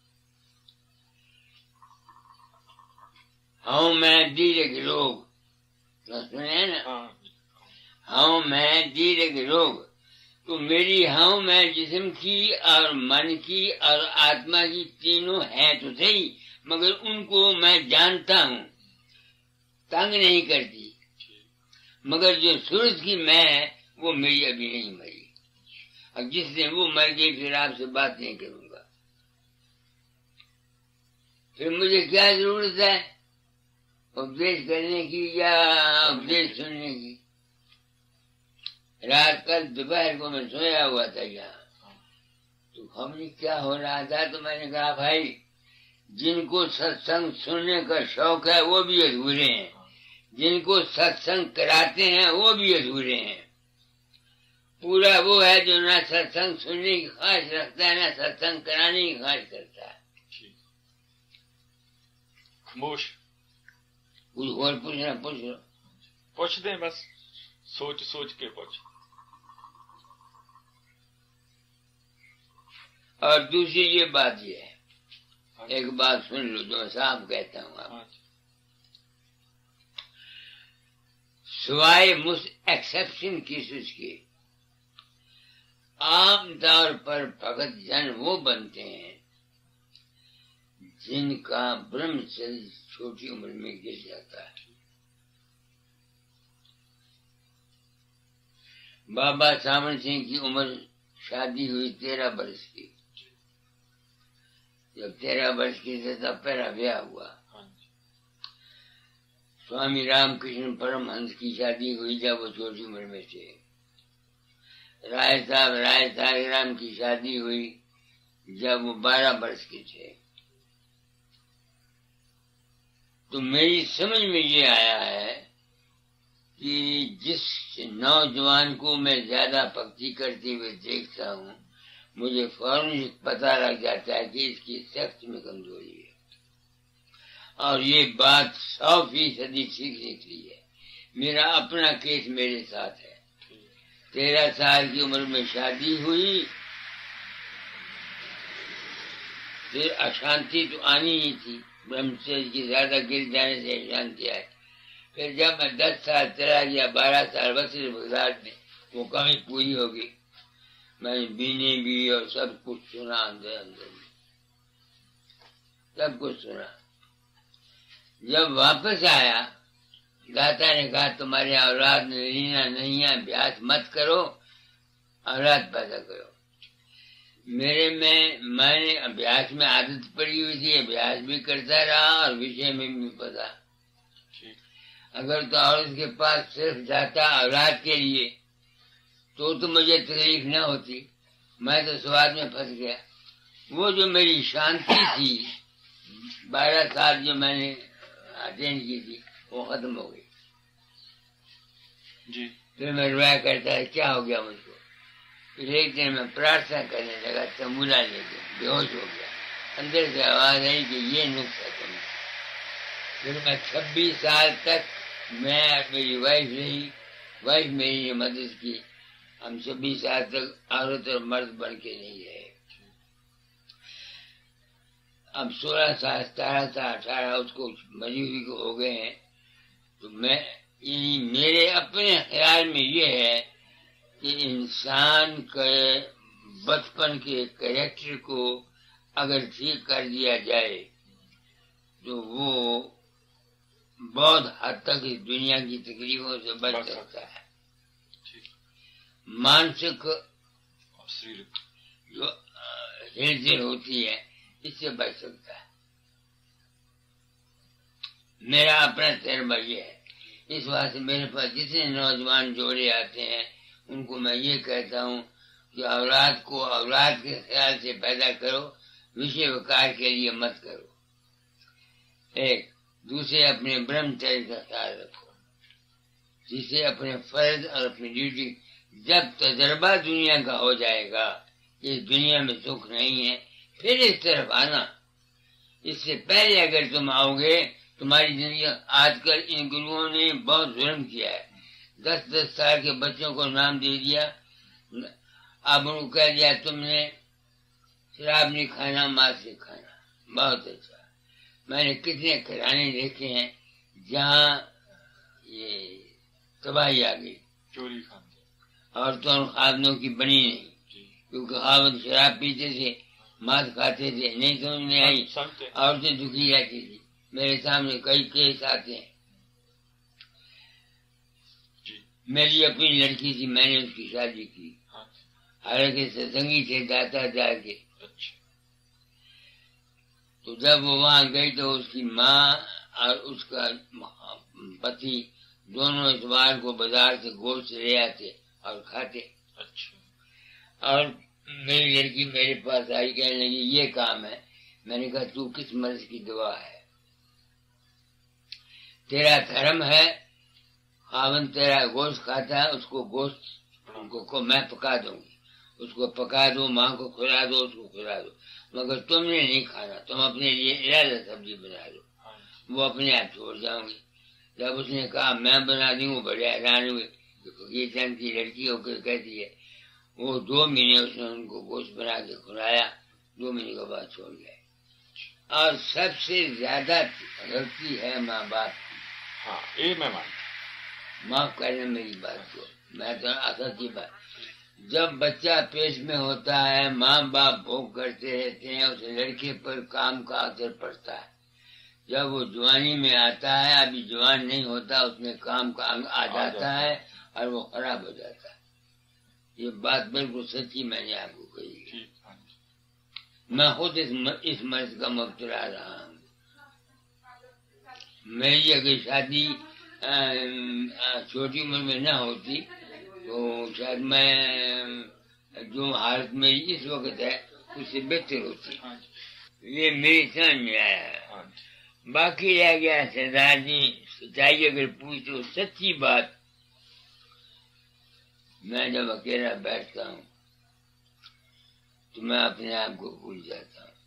हाँ मैं दीर्घ रोग, सुने ना? हाँ मैं दीर्घ रोग। तो मेरी हाँ मैं जिस्म की और मन की और आत्मा की तीनों है तो सही, मगर उनको मैं जानता हूँ, तंग नहीं करती। मगर जो सूरज की मैं है वो मेरी अभी नहीं मरी, और जिस दिन वो मर गई फिर आपसे बात नहीं करूंगा। फिर मुझे क्या जरूरत है उपदेश करने की या उपदेश सुनने की? रात कल दोपहर को मैं सोया हुआ था यहाँ, तो हमने क्या हो रहा था, तो मैंने कहा भाई जिनको सत्संग सुनने का शौक है वो भी अधूरे हैं, जिनको सत्संग कराते हैं वो भी अधूरे हैं। पूरा वो है जो ना सत्संग सुनने की ख्वाहिश रखता है ना सत्संग कराने की ख्वाहिश करता है। खामोश। कुछ और पूछना पूछ लो। पूछ दे, बस सोच सोच के पूछ। और दूसरी ये बात ये है, एक बात सुन लो जो मैं साफ कहता हूँ आप, सिवाय मुझ एक्सेप्शन किस उसके, आमतौर पर भगत जन वो बनते हैं जिनका ब्रह्मचर्य छोटी उम्र में गिर जाता है। बाबा सावन सिंह की उम्र शादी हुई तेरह वर्ष की, जब तेरह वर्ष की थे तब पहला ब्याह हुआ। स्वामी रामकृष्ण परमहंस की शादी हुई जब वो छोटी उम्र में थे। राय साहब राय साहब राम की शादी हुई जब वो बारह वर्ष के थे। तो मेरी समझ में ये आया है कि जिस नौजवान को मैं ज्यादा भक्ति करते हुए देखता हूँ, मुझे फौरन पता लग जाता है कि इसकी सख्त में कमजोरी है, और ये बात सौ फीसदी ठीक निकली है। मेरा अपना केस मेरे साथ है। तेरह साल की उम्र में शादी हुई, फिर अशांति तो आनी ही थी, ब्रह्मचर्य की ज्यादा गिर जाने से अशांति आई। फिर जब मैं दस साल चला गया, बारह साल वसील बगदाद में, वो कमी पूरी हो गई। मैंने बीने भी और सब कुछ सुना, अंदर अंदर में सब कुछ सुना। जब वापस आया, दाता ने कहा तुम्हारे औलाद में रीना नहीं है, अभ्यास मत करो, औलाद पैदा करो। मेरे में मैंने अभ्यास में आदत पड़ी हुई थी, अभ्यास भी करता रहा और विषय में भी पता। अगर तो औरत के पास सिर्फ जाता औलाद के लिए तो तो मुझे तकलीफ न होती, मैं तो स्वाद में फंस गया। वो जो मेरी शांति थी बारह साल जो मैंने अटेंड की थी वो खत्म हो गई जी। फिर मैं रोया करता है क्या हो गया मुझको। फिर एक दिन मैं प्रार्थना करने लगा, तंबूला लेके बेहोश हो गया। अंदर से आवाज आई कि ये नुक्सा तुम। फिर मैं छब्बीस साल तक मैं मेरी वाइफ रही, वाइफ मेरी मदद की। हम छब्बीस साल तक औरत और मर्द बन के नहीं रहे। अब सोलह साल सतारह साल अठारह उसको मरी हुई को हो गए हैं। तो मैं मेरे अपने ख्याल में ये है कि इंसान के बचपन के कैरेक्टर को अगर ठीक कर दिया जाए तो वो बहुत हद तक इस दुनिया की तकलीफों से बच सकता है। मानसिक जो हिलचल होती है इससे बच सकता है। मेरा अपना तजर्बा ये है। इस वास्ते मेरे पास जितने नौजवान जोड़े आते हैं उनको मैं ये कहता हूँ कि औलाद को औलाद के ख्याल से पैदा करो, विषय विकार के लिए मत करो। एक दूसरे अपने ब्रह्मचर्य का ख्याल रखो, जिससे अपने फर्ज और अपनी ड्यूटी। जब तजर्बा दुनिया का हो जाएगा इस दुनिया में सुख नहीं है फिर इस तरफ आना। इससे पहले अगर तुम आओगे तुम्हारी जिंदगी। आजकल इन गुरुओं ने बहुत जुल्म किया है। दस दस साल के बच्चों को नाम दे दिया, अब उनको कह दिया तुमने शराब नहीं खाना, मांस नहीं खाना। बहुत अच्छा। मैंने कितने घराने देखे हैं जहाँ ये तबाही आ गई, चोरी खाते औरतों और खादनों की बनी नहीं, क्योंकि खावत शराब पीते थे, मांस खाते थे, नहीं समझ में आई, औरतें दुखी रहती थी। मेरे सामने कई केस आते हैं। मेरी अपनी लड़की थी, मैंने उसकी शादी की, हालांकि सत्संगी थे दाता जाके। तो जब वो वहां गई तो उसकी माँ और उसका पति दोनों इतवार को बाजार से गोश्त ले आते और खाते। अच्छा। और मेरी लड़की मेरे पास आई, कहने लगी ये काम है। मैंने कहा तू किस मर्ज की दुआ है, तेरा धर्म है, खावन तेरा गोश्त खाता है, उसको गोश्त उनको को मैं पका दूंगी, उसको पका दो, माँ को खिला दो, उसको खिला दो, मगर तुमने नहीं खाना, तुम अपने लिए इरादा सब्जी बना दो। वो अपने आप छोड़ जाऊंगी। जब उसने कहा मैं बना दी, वो बड़े हैरान हुए। फकीर चंद की लड़की होकर कहती है। वो दो महीने उसने उनको गोश्त बना के खिलाया, दो महीने के बाद छोड़ गए। और सबसे ज्यादा गलती है माँ बाप की। हाँ, ये मैं मानता। माफ करना मेरी बात को, मैं तो आशा की बात। जब बच्चा पेट में होता है माँ बाप भोग करते रहते हैं, उस लड़के पर काम का असर पड़ता है। जब वो जवानी में आता है, अभी जवान नहीं होता, उसमें काम का अंग आ जाता है और वो खराब हो जाता है। ये बात बिल्कुल सच्ची मैंने आपको कही। मैं खुद इस इस मर्ज का मुब्तला रहा हूँ। मेरी अगर शादी छोटी उम्र में न होती तो शायद मैं जो हालत मेरी इस वक्त है उससे बेहतर होती। ये मेरी समझ में आया है। बाकी रह गया सरदार जी, सच्चाई अगर पूछो, सच्ची बात, मैं जब अकेला बैठता हूँ तो मैं अपने आप को भूल जाता हूँ।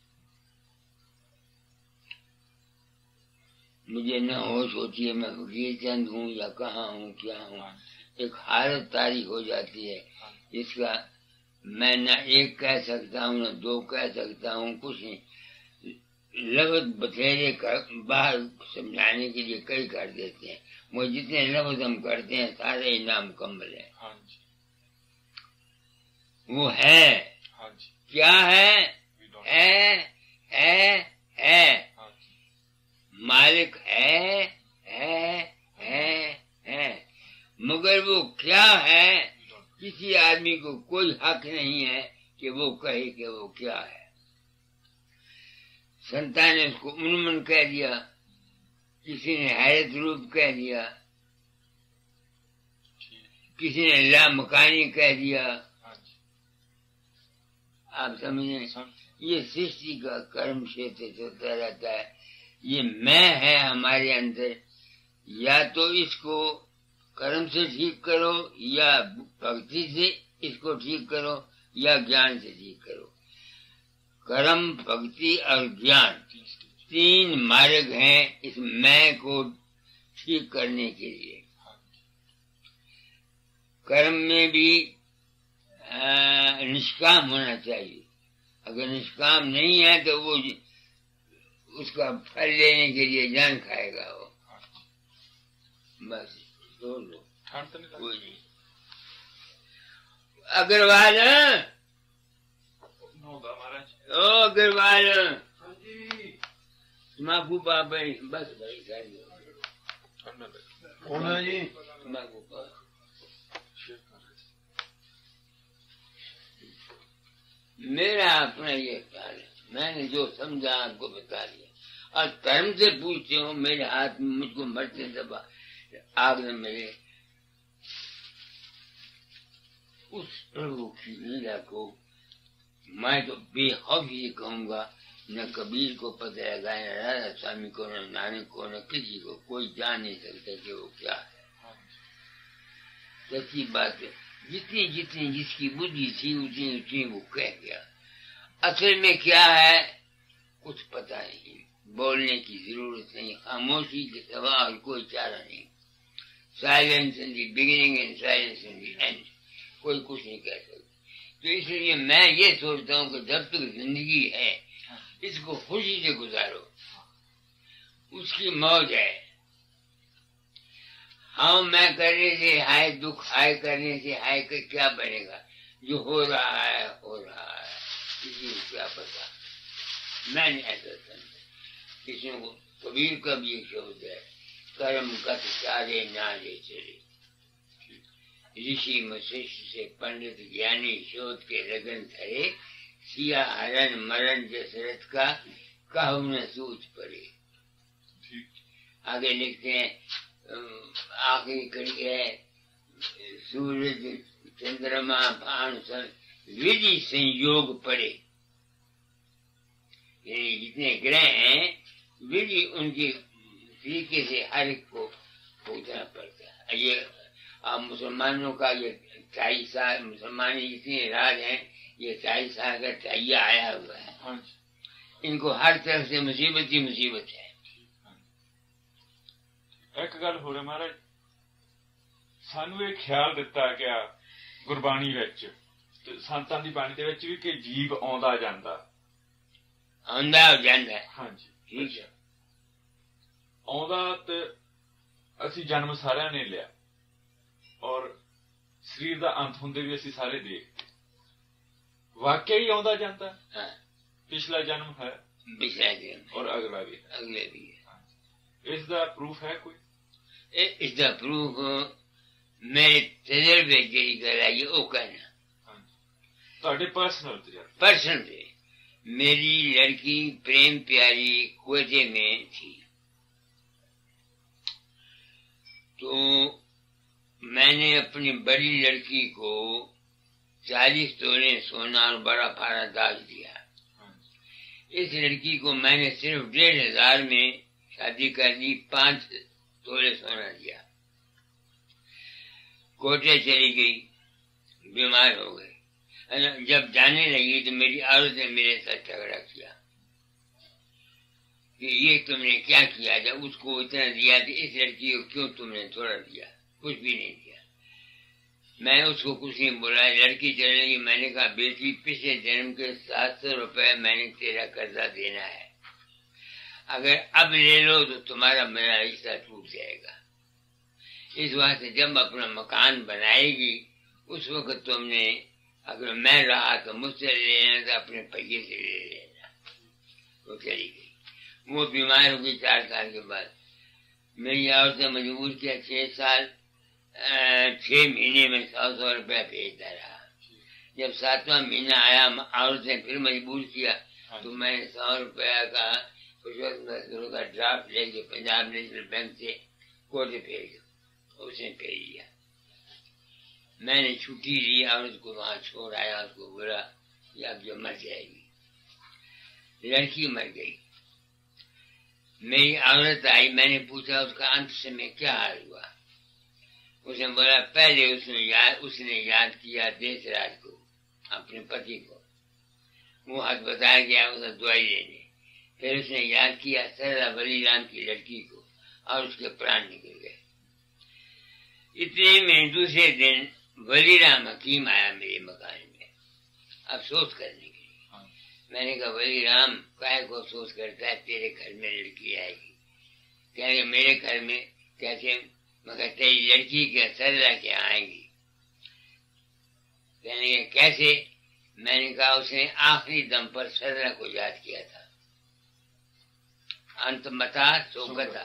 मुझे न होश होती है मैं फकीर चंद हूँ या कहाँ हूँ क्या हूँ। एक हालत तारी हो जाती है जिसका मैं न एक कह सकता हूँ न दो कह सकता हूँ, कुछ नहीं। लफ्ज बथेरे कर बाहर समझाने के लिए कई कर देते हैं। वो जितने लफ्ज हम करते हैं सारे ही नामुकम्मल है। वो है, क्या है, है है है, मालिक है है है है, मगर वो क्या है किसी आदमी को कोई हक नहीं है कि वो कहे कि वो क्या है। संता ने उसको उन्मन कह दिया, किसी ने हैरत रूप कह दिया, किसी ने ला मकानी कह दिया। हाँ जी, आप समझे, समझ ये सृष्टि का कर्म क्षेत्र चलता रहता है। ये मैं है हमारे अंदर, या तो इसको कर्म से ठीक करो, या भक्ति से इसको ठीक करो, या ज्ञान से ठीक करो। कर्म, भक्ति और ज्ञान तीन मार्ग हैं इस मैं को ठीक करने के लिए। कर्म में भी आ, निष्काम होना चाहिए। अगर निष्काम नहीं है तो वो उसका फल लेने के लिए जान खाएगा वो। बस छोड़ लो, कोई नहीं। अग्रवाल, ओ अग्रवाल, तम्बाकू पा भाई, बस भाई सारी कौन है जी? तम्बाकू पा। मेरा अपना ये ख्याल है, मैंने जो समझा आपको बता दिया। और धर्म से पूछते हो, मेरे हाथ में मुझको मरते दबा आग में मेरे उस प्रभु की लीला को मैं तो बेखौफ ही कहूंगा। न कबीर को पता लगा, न राधा स्वामी को, न नानक को, न किसी को, कोई जान नहीं सकता कि वो क्या है। सच्ची बात है, जितनी जितनी जिसकी बुद्धि थी उतनी उतनी वो कह गया। असल में क्या है कुछ पता नहीं, बोलने की जरूरत नहीं, खामोशी के सिवा और कोई चारा नहीं। Silence in the beginning and silence in the end, कोई कुछ नहीं कह सकता। तो इसलिए मैं ये सोचता हूँ कि जब तक जिंदगी है इसको खुशी से गुजारो, उसकी मौज है। हाँ मैं करने से हाय, दुख हाय करने से हाय का क्या बनेगा? जो हो रहा है हो रहा है, किसी को क्या पता। मैंने ऐसा समझा। इसमें कबीर का भी एक शब्द है, कर्म गत चारे ना ले चले। ऋषि वशिष्ठ से पंडित ज्ञानी शोध के लगन धरे, सिया हरण मरण दशरथ का कहु न सूझ पड़े। आगे लिखते हैं आखिरी कड़ी है, सूरज चंद्रमा भानु सन विधि संयोग पड़े। जितने ग्रह हैं विधि उनकी तरीके से हर एक को पूछना पड़ता है। ये आप मुसलमानों का ये चालीस साल मुसलमान जितने राज हैं, ये चालीस साल का चाहिए आया हुआ है। इनको हर तरफ से मुसीबत ही मुसीबत है। एक गल हो रही महाराज, सानू एक ख्याल दिता गया गुरबाणी विच, संतां दी बाणी दे विच भी कि जीव आउंदा जांदा आउंदा जांदा। हाँ जी, ठीक है। आउंदा ते असीं जन्म सारिਆਂ ने लिया और शरीर दा अंत हुंदे भी असीं सारे देखते। वाकई ही आउंदा जांदा। हाँ। पिछला जन्म है, पिछला जन्म और अगला भी अगले भी है। इसका प्रूफ है कोई? इसका प्रूफ मेरे तजर्बे जेड़ी गल है वो कहना। ਤੁਹਾਡੇ पर्सनल तजर्बे? पर्सनल थे। मेरी लड़की प्रेम प्यारी कुएते में थी, तो मैंने अपनी बड़ी लड़की को चालीस तोले सोना और बड़ा फारा दाज दिया। इस लड़की को मैंने सिर्फ डेढ़ हजार में शादी कर दी, पांच तोले सोना दिया। कोटे चली गई, बीमार हो गई। जब जाने लगी तो मेरी औरत ने मेरे साथ झगड़ा किया कि ये तुमने क्या किया, जब उसको इतना दिया तो इस लड़की को क्यों तुमने थोड़ा दिया? कुछ भी नहीं दिया। मैं उसको कुछ नहीं बोला। लड़की चले गई। मैंने कहा बेटी पिछले जन्म के सात सौ रुपए मैंने तेरा कर्जा देना है, अगर अब ले लो तो तुम्हारा मेरा रिश्ता टूट जाएगा। इस वास्ते जब अपना मकान बनाएगी उस वक्त तुमने, अगर मैं रहा तो मुझसे ले लेना, तो अपने पैसे से ले लेना। वो चली गई। वो बीमार हो गई चार साल के बाद। मेरी औरत ने मजबूर किया, छह साल छह महीने में सौ सौ रुपया भेजता रहा। जब सातवां महीना आया औरत ने फिर मजबूर किया, तो मैंने सौ रुपया का उस वक्त का ड्राफ्ट लेके पंजाब नेशनल बैंक से कोर्ट भेज दो, उसने भेज दिया। मैंने छुट्टी ली और उसको वहां छोड़ आया। उसको बोला कि अब जो मर जाएगी। लड़की मर गई। मेरी औरत आई, मैंने पूछा उसका अंत समय क्या हाल हुआ। उसने बोला पहले उसने याद उसने याद किया देशराज को, अपने पति को, वो अस्पताल गया उसे दवाई लेने। फिर उसने याद किया सरला बलीराम की लड़की को और उसके प्राण निकल गए। इतने में दूसरे दिन बलीराम हकीम आया मेरे मकान में अफसोस करने के लिए। मैंने कहा बलीराम काहे को अफसोस करता है, तेरे घर में लड़की आएगी। कहेंगे मेरे घर में कैसे? मगर तेरी लड़की के सरला के आएंगी। कहने कैसे? मैंने कहा उसने आखिरी दम पर सरला को याद किया था। अंत मता सोगता।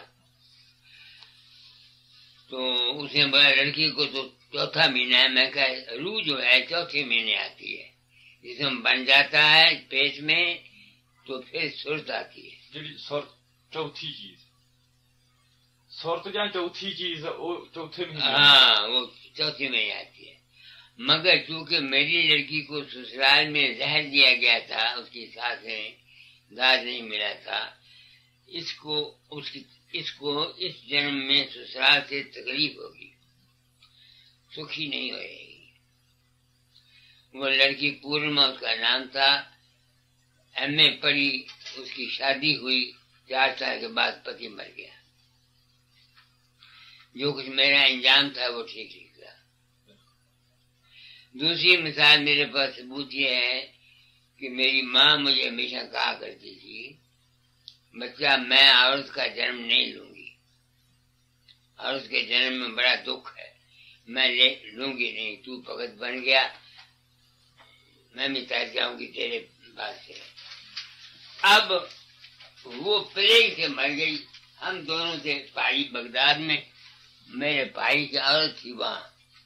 तो उसने बोला लड़की को तो चौथा महीना है। मैं कहा रू जो है चौथे महीने आती है, जिसमें बन जाता है पेट में तो फिर सुरत आती है। ਜਿਹੜੀ ਸੁਰਤ चौथी चीज सुरत ਜਾਂ चौथी चीज ਉਹ चौथे महीने। हाँ वो चौथे महीने आती है। मगर चूंकि मेरी लड़की को ससुराल में जहर दिया गया था, उसकी सास ने दाद नहीं मिला था, इसको उसकी इसको इस जन्म में ससुराल से तकलीफ होगी, सुखी नहीं होगी। वो लड़की पूर्णिमा उसका नाम था, एम ए पढ़ी, उसकी शादी हुई, चार साल के बाद पति मर गया। जो कुछ मेरा इंजाम था वो ठीक निकला। दूसरी मिसाल मेरे पास सबूत ये है कि मेरी माँ मुझे हमेशा कहा करती थी बच्चा मैं औरत का जन्म नहीं लूंगी, और उसके जन्म में बड़ा दुख है, मैं ले लूंगी नहीं, तू भगत बन गया, मैं भी तर जाऊंगी तेरे पास से। अब वो प्लेग से मर गई। हम दोनों थे भाई बगदाद में, मेरे भाई की औरत थी वहां।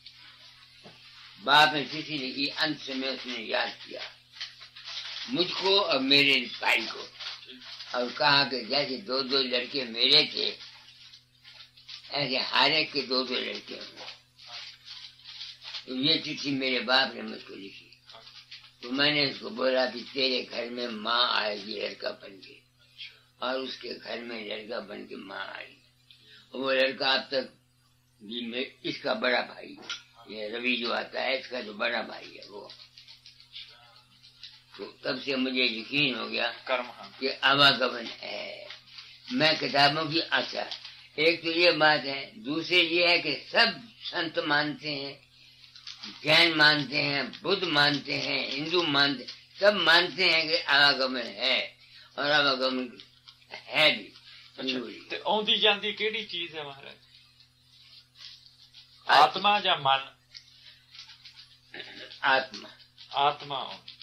बाप ने चिट्ठी लिखी, अंत में उसने याद किया मुझको और मेरे भाई को, और कहा कि जैसे दो दो लड़के मेरे थे ऐसे हर एक के दो दो लड़के होंगे। तो ये चिट्ठी मेरे बाप ने मुझको लिखी। तो मैंने उसको बोला कि तेरे घर में माँ आएगी लड़का बन के, और उसके घर में लड़का बन के माँ आई। वो लड़का अब तक भी इसका बड़ा भाई, ये रवि जो आता है इसका जो बड़ा भाई है वो। तो तब से मुझे यकीन हो गया कि आवागमन है। मैं किताबों की अच्छा एक तो ये बात है, दूसरे ये है कि सब संत मानते हैं, जैन मानते हैं, बुद्ध मानते हैं, हिंदू मानते, सब मानते हैं कि आवागमन है, और आवागमन है भी। ਤੇ ਆਉਂਦੀ ਜਾਂਦੀ ਕਿਹੜੀ ਚੀਜ਼ ਹੈ ਮਹਾਰਾਜ? ਆਤਮਾ ਜਾਂ ਮਨ? आत्मा। आत्मा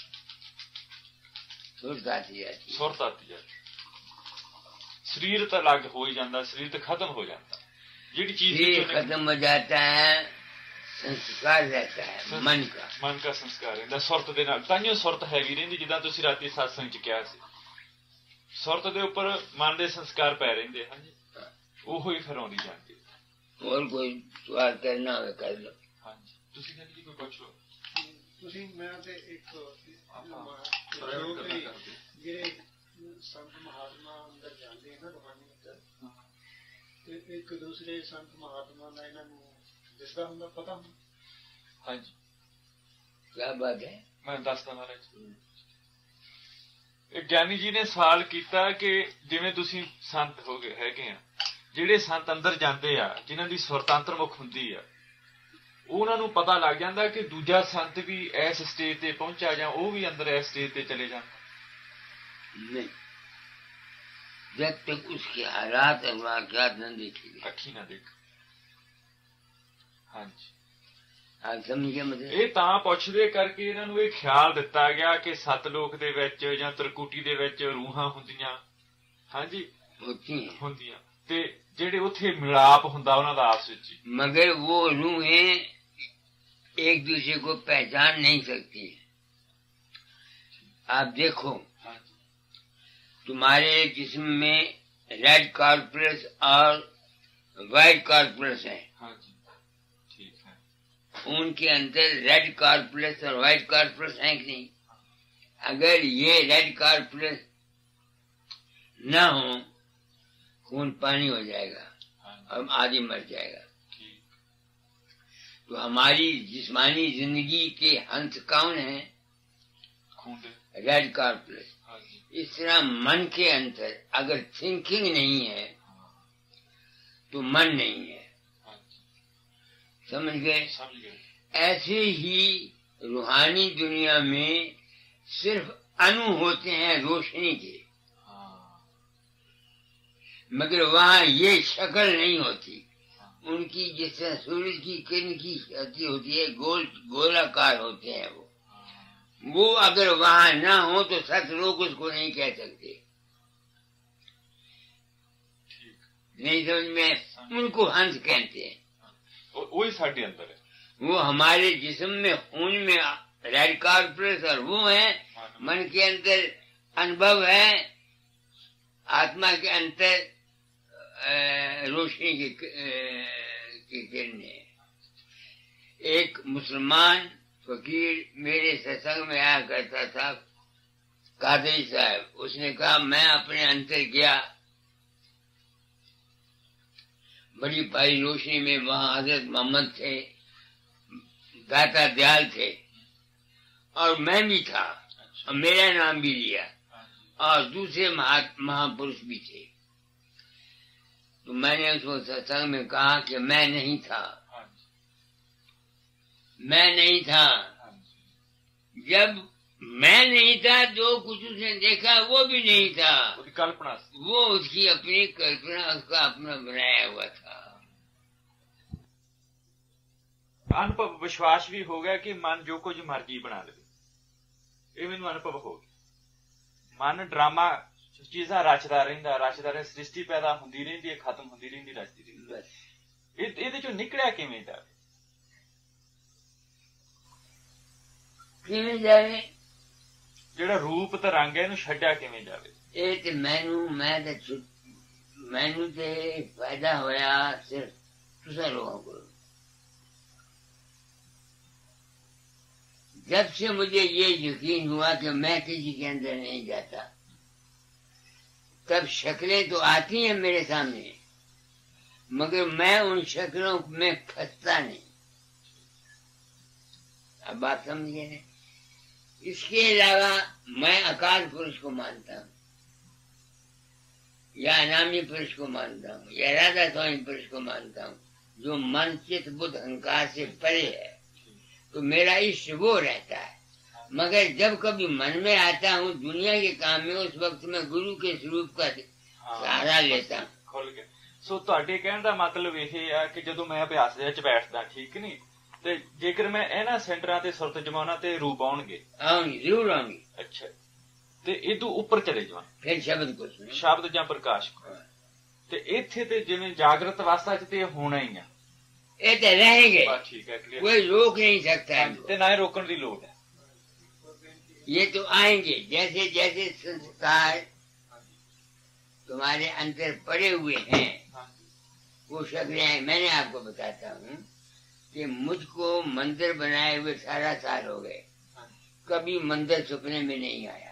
सुरत आती जाती, सुरत आती जाती। शरीर तो अलग हो ही जाता, शरीर तो खत्म हो जाता, जी चीज खत्म हो जाता है, संस्कार रहता है मन का, मन का संस्कार रहता सुरत दे नाल। ताइयों सुरत हैगी रहिंदी, जिद्दां तुसीं राती सत्संग च कहा सी, सुरत दे उपर मन दे संस्कार पै रहिंदे। हां जी, ओहो ही फिर आउंदी जांदी। और कोई सवाल करना हो कर लो। हां जी, तुसीं कहंदे जी कोई पुछ लो। ਤੁਸੀਂ ਮੈਂ ਤੇ ਇੱਕ ਜੋ ਕਿ ਜਿਹੜੇ ਸੰਤ ਮਹਾਤਮਾ ਅੰਦਰ ਜਾਂਦੇ ਹਨ ਰੂਹਾਨੀ ਅੰਦਰ, ਤੇ ਇੱਕ ਦੂਸਰੇ ਸੰਤ ਮਹਾਤਮਾ ਦਾ ਇਹਨਾਂ ਨੂੰ ਦਿਸਦਾ ਹੁੰਦਾ, ਪਤਾ ਹੁੰਦਾ। ਹਾਂਜੀ, क्या बात है? मैं दसदा महाराज। ਇਹ ਗਿਆਨੀ ਜੀ ਨੇ ਸਵਾਲ ਕੀਤਾ ਕਿ ਜਿਵੇਂ ਤੁਸੀਂ ਸੰਤ ਹੋ ਗਏ ਹੈਗੇ ਆ, ਜਿਹੜੇ ਸੰਤ ਅੰਦਰ ਜਾਂਦੇ ਆ, ਜਿਨ੍ਹਾਂ ਦੀ ਸੁਰਤੰਤਰ ਮੁਖ ਹੁੰਦੀ ਆ, ਉਹਨਾਂ ਨੂੰ ਪਤਾ ਲੱਗ ਜਾਂਦਾ ਕਿ ਦੂਜਾ ਸੰਤ ਵੀ ਇਸ ਸਟੇਜ ਤੇ ਪਹੁੰਚਾ ਜਾਂ ਉਹ ਵੀ ਅੰਦਰ ਇਸ ਸਟੇਜ ਤੇ चले जाता। नहीं, जब तक उसके हालात और वाक़यात न देखेंगे, अखी ना देख। हाँ जी, आप समझिए मतलब ਇਹ ਤਾਂ ਪੁੱਛਦੇ ਕਰਕੇ ਇਹਨਾਂ ਨੂੰ ਇਹ ਖਿਆਲ ਦਿੱਤਾ ਗਿਆ ਕਿ ਸਤਲੋਕ ਦੇ ਵਿੱਚ ਜਾਂ ਤਰਕੂਟੀ ਦੇ ਵਿੱਚ ਰੂਹਾਂ ਹੁੰਦੀਆਂ। ਹਾਂਜੀ, ਹੁੰਦੀਆਂ, ਤੇ ਜਿਹੜੇ ਉੱਥੇ ਮਿਲਾਪ ਹੁੰਦਾ ਉਹਨਾਂ ਦਾ ਆਪਸ ਵਿੱਚ। मगर वो रूहें एक दूसरे को पहचान नहीं सकती। आप देखो, तुम्हारे जिस्म में रेड कॉर्पस और व्हाइट कॉर्पस है। हाँ जी, ठीक है। खून के अंदर रेड कॉर्पलेस और व्हाइट कॉर्पलेस है कि नहीं? अगर ये रेड कॉर्पलेस ना हो, खून पानी हो जाएगा और आदमी मर जाएगा। तो हमारी जिस्मानी जिंदगी के हंस कौन है? Red corpuscles. इस तरह मन के अंदर अगर थिंकिंग नहीं है तो मन नहीं है। समझ गए? ऐसे ही रूहानी दुनिया में सिर्फ अणु होते हैं रोशनी के, मगर वहां ये शक्ल नहीं होती उनकी। जैसे सूरज की किरण की शक्ति होती है, गोल गोलाकार होते हैं वो वो अगर वहां ना हो तो सच लोग उसको नहीं कह सकते। नहीं समझ में? उनको हंस कहते हैं। वही साढ़े अंदर है। वो हमारे जिस्म में खून में रेड कॉर्पलेस और वो है, मन के अंदर अनुभव है, आत्मा के अंदर रोशनी की किरणें। एक मुसलमान फकीर मेरे सत्संग में आया करता था, कादरी साहब। उसने कहा मैं अपने अंदर गया, बड़ी भारी रोशनी में, वहां हजरत मोहम्मद थे, दाता दयाल थे और मैं भी था और मेरा नाम भी लिया और दूसरे महापुरुष भी थे। तो मैंने उसको सत्संग में कहा कि मैं नहीं था, मैं नहीं था। जब मैं नहीं था जो कुछ उसने देखा वो भी नहीं था, कल्पना, वो उसकी अपनी कल्पना, उसका अपना बनाया हुआ था। अनुभव विश्वास भी हो गया कि मन जो कुछ मर्जी बना ले, ये मैनू अनुभव हो गया। मन ड्रामा चीजा रचदा रहिंदा रचदा रहे, सृष्टि पैदा हुंदी रहिंदी है, खत्म हुंदी रहिंदी, रचदी रहिंदी। इहदे चों निकलिया किवें जावे? किवें जावे? ਜਿਹੜਾ ਰੂਪ ਤੇ ਰੰਗ ਹੈ ਇਹਨੂੰ ਛੱਡਿਆ ਕਿਵੇਂ ਜਾਵੇ? ਇਹ ਤੇ ਮੈਨੂੰ ਮੈਂ ਤੇ ਮੈਨੂੰ ਤੇ फायदा होया सिर्फ तुसा लोगों को। जब से मुझे ये यकीन हुआ कि मैं किसी के अंदर नहीं जाता, तब शक्लें तो आती हैं मेरे सामने, मगर मैं उन शक्लों में फंसता नहीं। अब बात समझिए ना। इसके अलावा मैं अकाल पुरुष को मानता हूँ, या अनामी पुरुष को मानता हूँ, या राधा स्वामी पुरुष को मानता हूँ, जो मन चित्त बुद्ध अहंकार से परे है। तो मेरा इष्ट वो रहता है। मगर जब कभी मन में आता हूँ दुनिया के काम में, उस वक्त मैं गुरु के स्वरूप का सहारा लेता हूँ। खुल के सो ਤੁਹਾਡੇ ਕਹਿਣ ਦਾ ਮਤਲਬ ਇਹ ਆ ਕਿ ਜਦੋਂ ਮੈਂ ਅਭਿਆਸ ਦੇ ਵਿੱਚ ਬੈਠਦਾ, ਠੀਕ ਨਹੀਂ, ਤੇ ਜੇਕਰ ਮੈਂ ਇਹਨਾਂ ਸੈਂਟਰਾਂ ਤੇ ਸੁਰਤ ਜਮਾਉਣਾ ਤੇ ਰੂਪ ਆਉਣਗੇ? ਆਉਣਗੇ, ਜ਼ਰੂਰ ਆਉਣਗੇ। ਅੱਛਾ, ਤੇ ਇਹ ਤੋਂ ਉੱਪਰ ਚਲੇ ਜਾਵਾਂ ਫਿਰ ਸ਼ਬਦ ਕੁਝ ਸ਼ਬਦ ਜਾਂ ਪ੍ਰਕਾਸ਼ ਤੇ ਇੱਥੇ ਤੇ ਜਿਵੇਂ ਜਾਗਰਤ ਅਵਸਥਾ ਚ ਤੇ ਹੋਣਾ ਹੀ ਆ। ਇਹ ਤੇ ਰਹੇਗੇ, ਠੀਕ ਹੈ, ਕਲੀਅਰ। कोई रोक नहीं सकता ਤੇ ਨਾ ਰੋਕਣ ਦੀ ਲੋੜ ਹੈ। ये तो आएंगे जैसे जैसे संस्कार तुम्हारे अंदर पड़े हुए हैं, वो शक्लें। मैंने आपको बताता हूँ कि मुझको मंदिर बनाए हुए सारा साल हो गए, कभी मंदिर सपने में नहीं आया।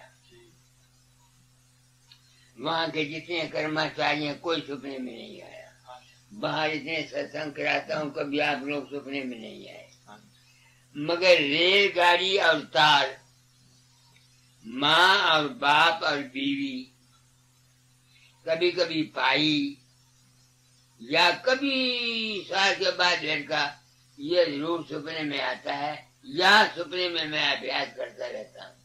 वहाँ के जितने कर्मचारी हैं कोई सपने में नहीं आया। बाहर इतने सत्संग कराता हूँ, कभी आप लोग सपने में नहीं आए। मगर रेलगाड़ी और तार, माँ और बाप और बीवी, कभी कभी पाई, या कभी साल के बाद लड़का, ये जरूर सपने में आता है, या सपने में मैं अभ्यास करता रहता हूँ,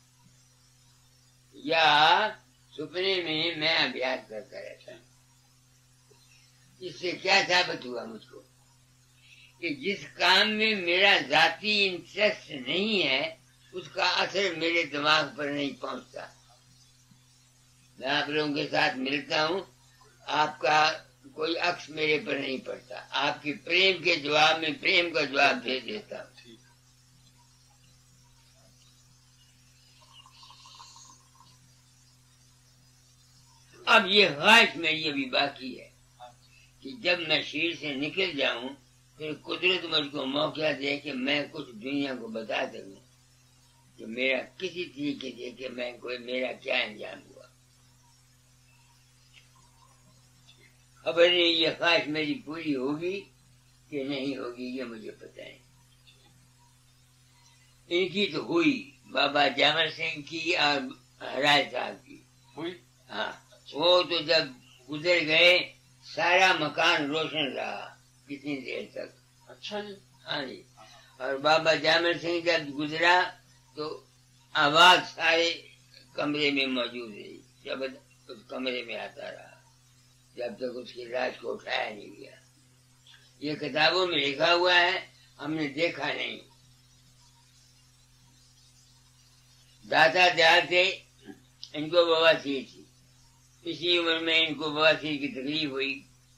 या सपने में मैं अभ्यास करता रहता हूँ। इससे क्या साबित हुआ मुझको कि जिस काम में मेरा जाती इंटरेस्ट नहीं है उसका असर मेरे दिमाग पर नहीं पहुंचता। मैं आप लोगों के साथ मिलता हूँ, आपका कोई अक्स मेरे पर नहीं पड़ता। आपकी प्रेम के जवाब में प्रेम का जवाब दे देता हूँ। अब ये ख्वाहिश मेरी अभी बाकी है कि जब मैं शरीर से निकल जाऊं फिर कुदरत मुझको मौका दे कि मैं कुछ दुनिया को बता सकूं कि मेरा किसी तरीके से कि मैं कोई मेरा क्या अंजाम हुआ। खबर नहीं ये ख्वाहिश मेरी पूरी होगी कि नहीं होगी ये मुझे पता नहीं। इनकी तो हुई, बाबा जामर सिंह की और हराज साहब की हुई। हाँ, वो तो जब गुजर गए सारा मकान रोशन रहा कितनी देर तक। अच्छा जी। हाँ जी। और बाबा जामर सिंह जब गुजरा तो आवाज सारे कमरे में मौजूद रही, जब उस कमरे में आता रहा जब तक उसकी लाश को उठाया नहीं गया। ये किताबों में लिखा हुआ है, हमने देखा नहीं। दाता दयाल थे, इनको बवासीर थी, इसी उम्र में इनको बवासीर की तकलीफ हुई।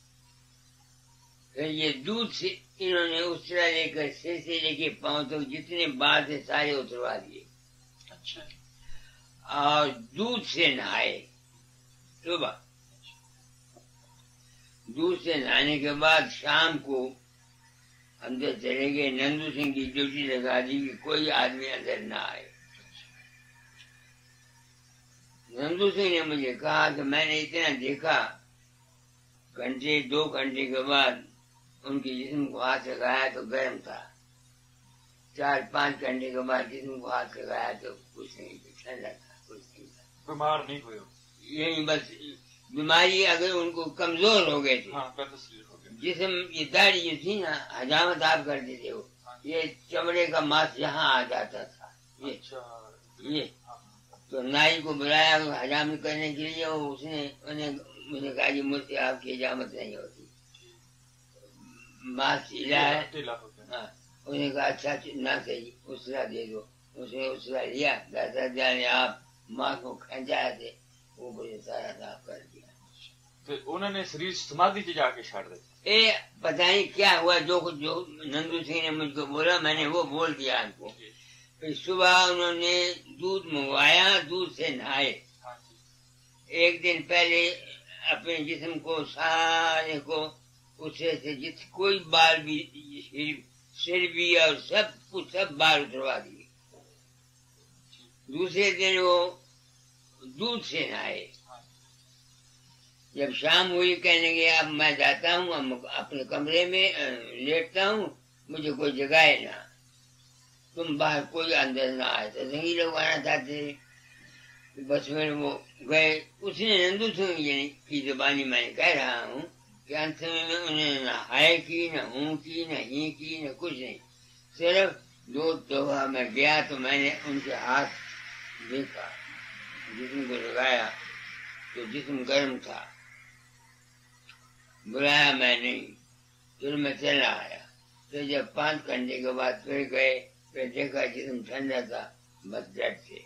फिर ये दूध से इन्होंने उस तरह लेकर सिर से लेके पांव तक जितने बाल थे सारे उतरवा दिए। अच्छा। और दूध से नहाए सुबह। दूध से नहाने के बाद शाम को अंदर चले गए। नंदू सिंह की ड्यूटी लगा दी कि कोई आदमी अंदर ना आए। नंदू सिंह ने मुझे कहा कि मैंने इतना देखा, घंटे दो घंटे के बाद उनके जिस्म को हाथ लगाया तो गर्म था, चार पांच घंटे के बाद जिस्म को हाथ लगाया तो कुछ नहीं, ठंडा था, कुछ नहीं था। बीमार नहीं हुए? यही बस बीमारी अगर उनको कमजोर हो गए थे। हाँ, हो गए। जिस्म ये दाढ़ी जो थी ना हजामत आप करते थे वो, ये चमड़े का मांस यहाँ आ जाता था। ये अच्छा। ये तो नाई को बुलाया हजामत करने के लिए, उसने उन्हें मुझे कहा कि मुझसे आपकी हजामत नहीं होती, मांस ढीला है। हाँ, उन्हें कहा अच्छा ना सही उसरा दे दो। उसने उसरा लिया, दादा दयाल ने आप मांस को खंचाए थे, वो मुझे सारा साफ कर दिया। फिर उन्होंने शरीर समाधि में जाके छाड़ दिया। ए पता नहीं क्या हुआ, जो कुछ जो नंदू सिंह ने मुझको बोला मैंने वो बोल दिया आपको। फिर सुबह उन्होंने दूध मंगवाया, दूध से नहाए। एक दिन पहले अपने जिस्म को सारे को उससे से जिस कोई बाल भी सिर भी और सब कुछ सब बाल उतरवा दिए। दूसरे दिन वो दूध से नहाए। जब शाम हुई कहने लगे अब मैं जाता हूँ, अपने कमरे में लेटता हूँ, मुझे कोई जगाए ना, तुम बाहर कोई अंदर ना आए। तो जंगी लोग आना चाहते थे। बस में वो गए। उसने नंदू सिंह की जुबानी मैंने कह रहा हूँ कि अंत में उन्हें न हाय की, न हूँ की, न ही की, न कुछ नहीं। सिर्फ दो दफा मैं गया तो मैंने उनके हाथ देखा, जिस्म को लगाया तो जिस्म गर्म था। बुलाया मैं नहीं, फिर मैं चला आया। फिर जब पांच घंटे के बाद फिर गए, फिर देखा जिस्म ठंडा था, बस डर थे।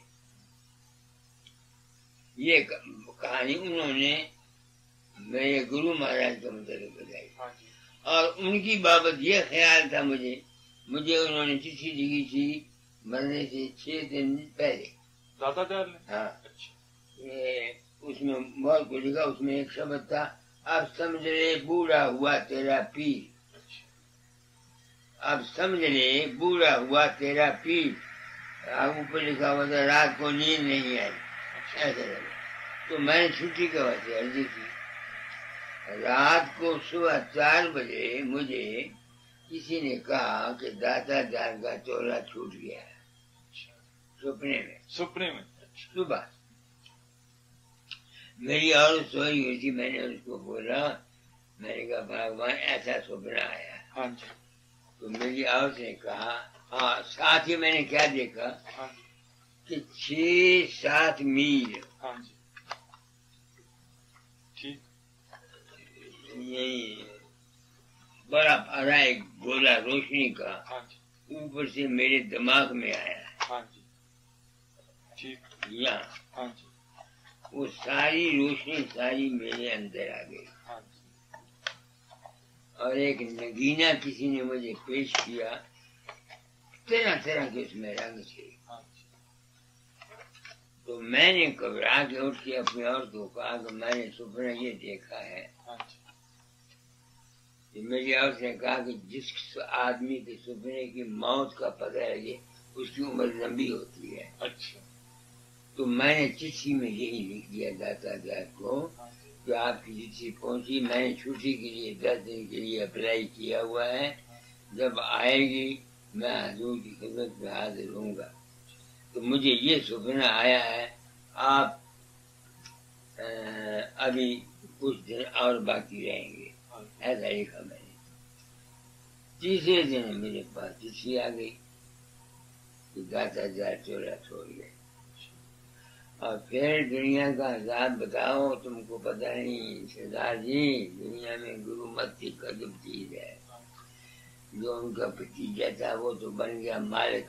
ये कहानी उन्होंने मेरे गुरु महाराज के मुताबिक बताई। और उनकी बाबत ये ख्याल था मुझे मुझे उन्होंने चिट्ठी लिखी थी मरने से छह दिन पहले। दादा दयाल ने? हाँ। अच्छा। ये उसमें बहुत कुछ लिखा। उसमें एक शब्द था, अब समझ ले बूढ़ा हुआ तेरा पीर। अच्छा। अब समझ ले बूढ़ा हुआ तेरा पीर। ऊपर लिखा हुआ था रात को नींद नहीं आई। ऐसा लगा तो मैंने छुट्टी के वजह अर्जी की। रात को सुबह चार बजे मुझे किसी ने कहा कि दादा दयाल का चोला छूट गया है। सपने में सपने में सुबह मेरी और सोई हुई थी। मैंने उसको बोला, मैंने कहा भगवान ऐसा सपना आया। हाँ जी। तो मेरी और ने कहा हाँ। साथ ही मैंने क्या देखा? हाँ कि छह सात मील। हाँ जी। ठीक। यही बड़ा बड़ा एक गोला रोशनी का हाँ जी। ऊपर से मेरे दिमाग में आया। हाँ जी। ठीक। यहाँ हाँ जी। वो सारी रोशनी सारी मेरे अंदर आ गई। हाँ जी। और एक नगीना किसी ने मुझे पेश किया, तरह तरह के उसमें रंग थे। हाँ जी। तो मैंने घबरा के उठ के अपने और को कहा कि मैंने सपना ये देखा है। हाँ जी। मेरी औरत ने कहा कि जिस आदमी के सपने की मौत का पता लगे उसकी उम्र लंबी होती है। अच्छा। तो मैंने चिट्ठी में यही लिख दिया दाता दास को कि आपकी चिट्ठी पहुंची, मैंने छुट्टी के लिए दस दिन के लिए अप्लाई किया हुआ है, जब आएगी मैं हजूर की खिदमत में हाजिर होऊंगा। तो मुझे ये सपना आया है, आप आ, अभी कुछ दिन और बाकी रहेंगे, ऐसा लिखा मैंने। तीसरे दिन मेरे पास चिट्ठी आ गई कि दाता दास चोरा छोड़ गए। और फिर दुनिया का हिसाब बताओ, तुमको पता नहीं सरदार जी, दुनिया में गुरु मत की कदम चीज है। जो उनका भतीजा था वो तो बन गया मालिक,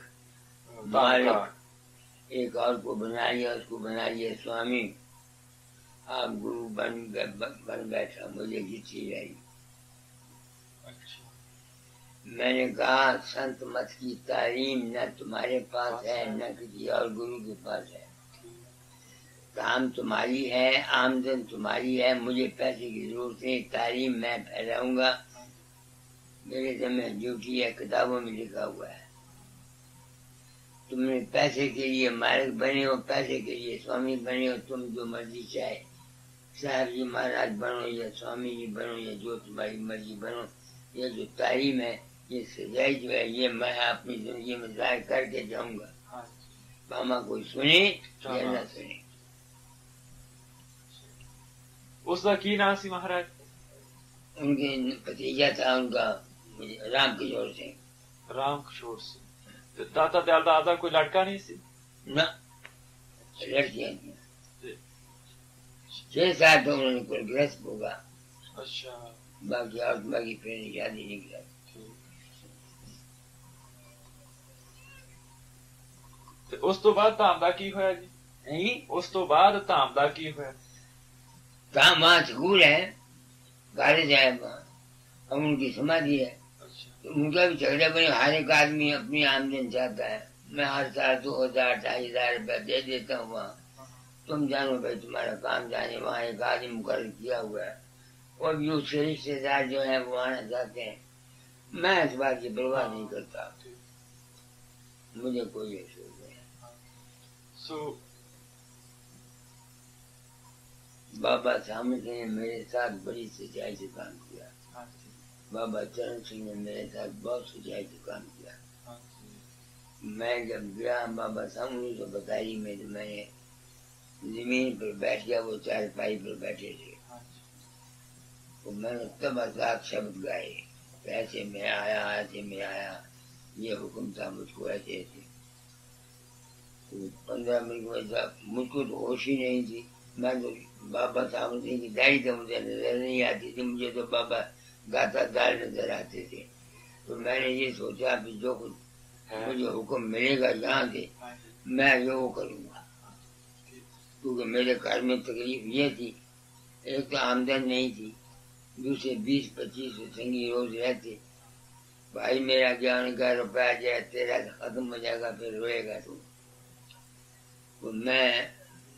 मालिक एक और को बना लिया, उसको बना लिया स्वामी। आप गुरु बन बन बैठा, मुझे चिट्ठी आई। मैंने कहा संत मत की तालीम न तुम्हारे पास है न किसी और गुरु के पास है। काम तुम्हारी है, आमदन तुम्हारी है, मुझे पैसे की जरूरत नहीं, तालीम मैं फैलाऊंगा, मेरे समय ड्यूटी है, किताबों में लिखा हुआ है। तुमने पैसे के लिए मालिक बने हो, पैसे के लिए स्वामी बने हो, तुम जो मर्जी चाहे साहब जी महाराज बनो या स्वामी जी बनो या जो तुम्हारी मर्जी बनो। ये जो तालीम है, ये सजाई जो है, ये मैं अपनी जिंदगी में जाहिर करके जाऊंगा। मामा कोई सुने या न सुने। उसका की नाम सी महाराज? उनके भतीजा था उनका राम किशोर सिंह। राम किशोर सिंह। तो दाता दयाल दादा कोई लड़का नहीं सी? ना, लड़कियां थी। छह साल तो उन्होंने कोई गृहस्थ होगा। अच्छा। बाकी और बाकी फिर शादी नहीं किया। ਤੇ ਉਸ ਤੋਂ ਬਾਅਦ ਧਾਮ ਦਾ ਕੀ ਹੋਇਆ ਜੀ? नहीं, ਉਸ ਤੋਂ ਬਾਅਦ ਧਾਮ ਦਾ ਕੀ ਹੋਇਆ? धाम वहाँ स्कूल है, कॉलेज है, वहाँ उनकी समाधि है। तो उनका भी झगड़ा बने, हर एक आदमी अपनी आमदन चाहता है। मैं हर साल दो हजार ढाई हजार रुपया दे देता हूँ वहाँ, तुम जानो भाई तुम्हारा काम जाने। वहाँ एक आदमी मुकर्रर किया हुआ है, और भी उसके रिश्तेदार जो है वो आना चाहते हैं। मैं इस बात की परवाह नहीं करता, मुझे कोई अफसोस नहीं। सो बाबा सामने ने मेरे साथ बड़ी सच्चाई से काम किया। बाबा चरण सिंह ने मेरे साथ बहुत सच्चाई से काम किया। मैं जब गया बाबा सामने तो बताई में, तो मैंने जमीन पर बैठ गया, वो चारपाई पर बैठे थे। तो मैंने तब आजाद शब्द गाए, ऐसे मैं आया, ऐसे मैं आया, ये हुक्म था मुझको, ऐसे ऐसे। तो पंद्रह मिनट में मुझको तो होश ही नहीं थी। मैं तो बाबा साहब सिंह की दाढ़ी तो मुझे नजर नहीं आती थी, मुझे तो बाबा गाता दाल नजर आते थे। तो मैंने ये सोचा कि जो कुछ मुझे हुक्म मिलेगा यहाँ से मैं जो करूँगा, क्योंकि मेरे घर में तकलीफ ये थी, एक तो आमदन नहीं थी, दूसरे बीस पच्चीस संगी रोज रहते। भाई मेरा ज्ञान का रुपया जाए, तेरा खत्म हो जाएगा, फिर रोएगा तू। तो मैं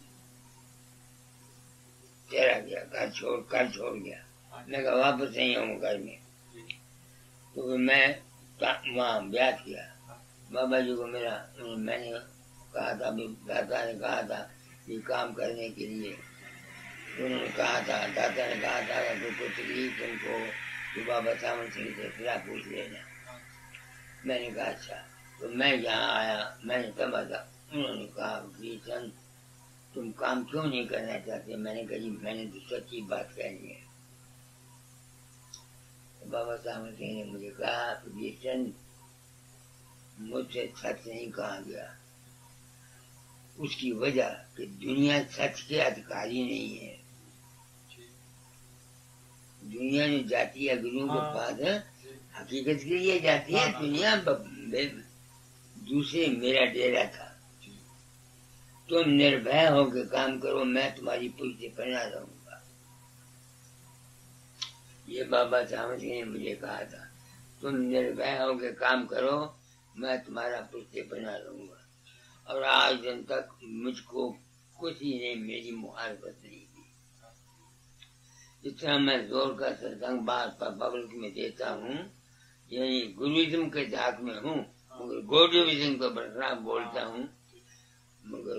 तेरा गया, घर छोड़ कर छोड़ गया। मैं कहा वापस नहीं आऊंगा घर में। तो फिर मैं वहाँ ब्याह किया। बाबा जी को मेरा, मैंने कहा था, दाता ने कहा था ये काम करने के लिए, उन्होंने कहा था, दाता ने कहा था अगर कोई तकलीफ तुमको तो बाबा सामन सिंह से फिर पूछ लेना। मैंने कहा अच्छा। तो मैं यहाँ आया, मैंने समझा था। उन्होंने कहा कि चंद तुम काम क्यों नहीं करना चाहते? मैंने कही मैंने तो सच्ची बात कहनी है। तो बाबा सामन सिंह ने मुझे कहा कि चंद मुझसे सच नहीं कहा गया, उसकी वजह कि दुनिया सच के अधिकारी नहीं है। दुनिया में जाती है गुरु के पास, हकीकत के लिए जाती है दुनिया। दूसरे मेरा डेरा था, तुम निर्भय होकर काम करो, मैं तुम्हारी पुष्टि बना रहूंगा। ये बाबा साहब सिंह ने मुझे कहा था, तुम निर्भय होकर काम करो, मैं तुम्हारा पुष्टि बना रहूंगा। और आज दिन तक मुझको कुछ ही नहीं, मेरी मुखालफत नहीं की। इतना मैं जोर का सत्संग बात पब्लिक में देता हूँ, यानी गुरुइज्म के झाक में हूँ, मगर गौडीविज्म को बरखलाफ बोलता हूँ, मगर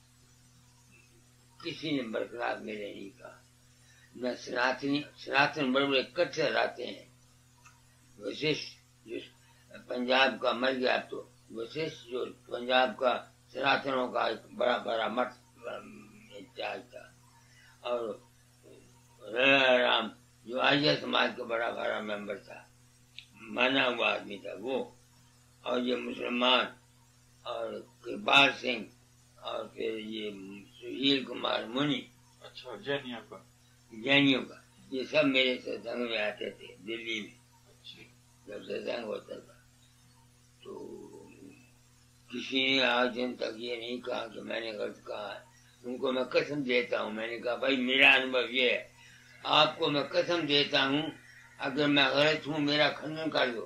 किसी ने बरखलाफ मेरे नहीं कहा। मैं सनातनी सनातन बड़े बड़े कट्टर आते हैं। वशिष्ठ जो पंजाब का मर गया, तो वशिष्ठ जो पंजाब का सनातनों का एक बड़ा बड़ा मठ इंचार्ज था, और राम जो आर्य समाज का बड़ा बड़ा मेंबर था, माना हुआ आदमी था वो, और ये मुसलमान और कृपाल सिंह और फिर ये सुशील कुमार मुनि, अच्छा जैनियों का जैनियों का, ये सब मेरे सत्संग में आते थे दिल्ली में। जब सत्संग होता था तो किसी ने आज दिन तक ये नहीं कहा कि मैंने गलत कहा है। उनको मैं कसम देता हूँ, मैंने कहा भाई मेरा अनुभव ये है, आपको मैं कसम देता हूँ, अगर मैं गलत हूँ मेरा खंडन कर दो।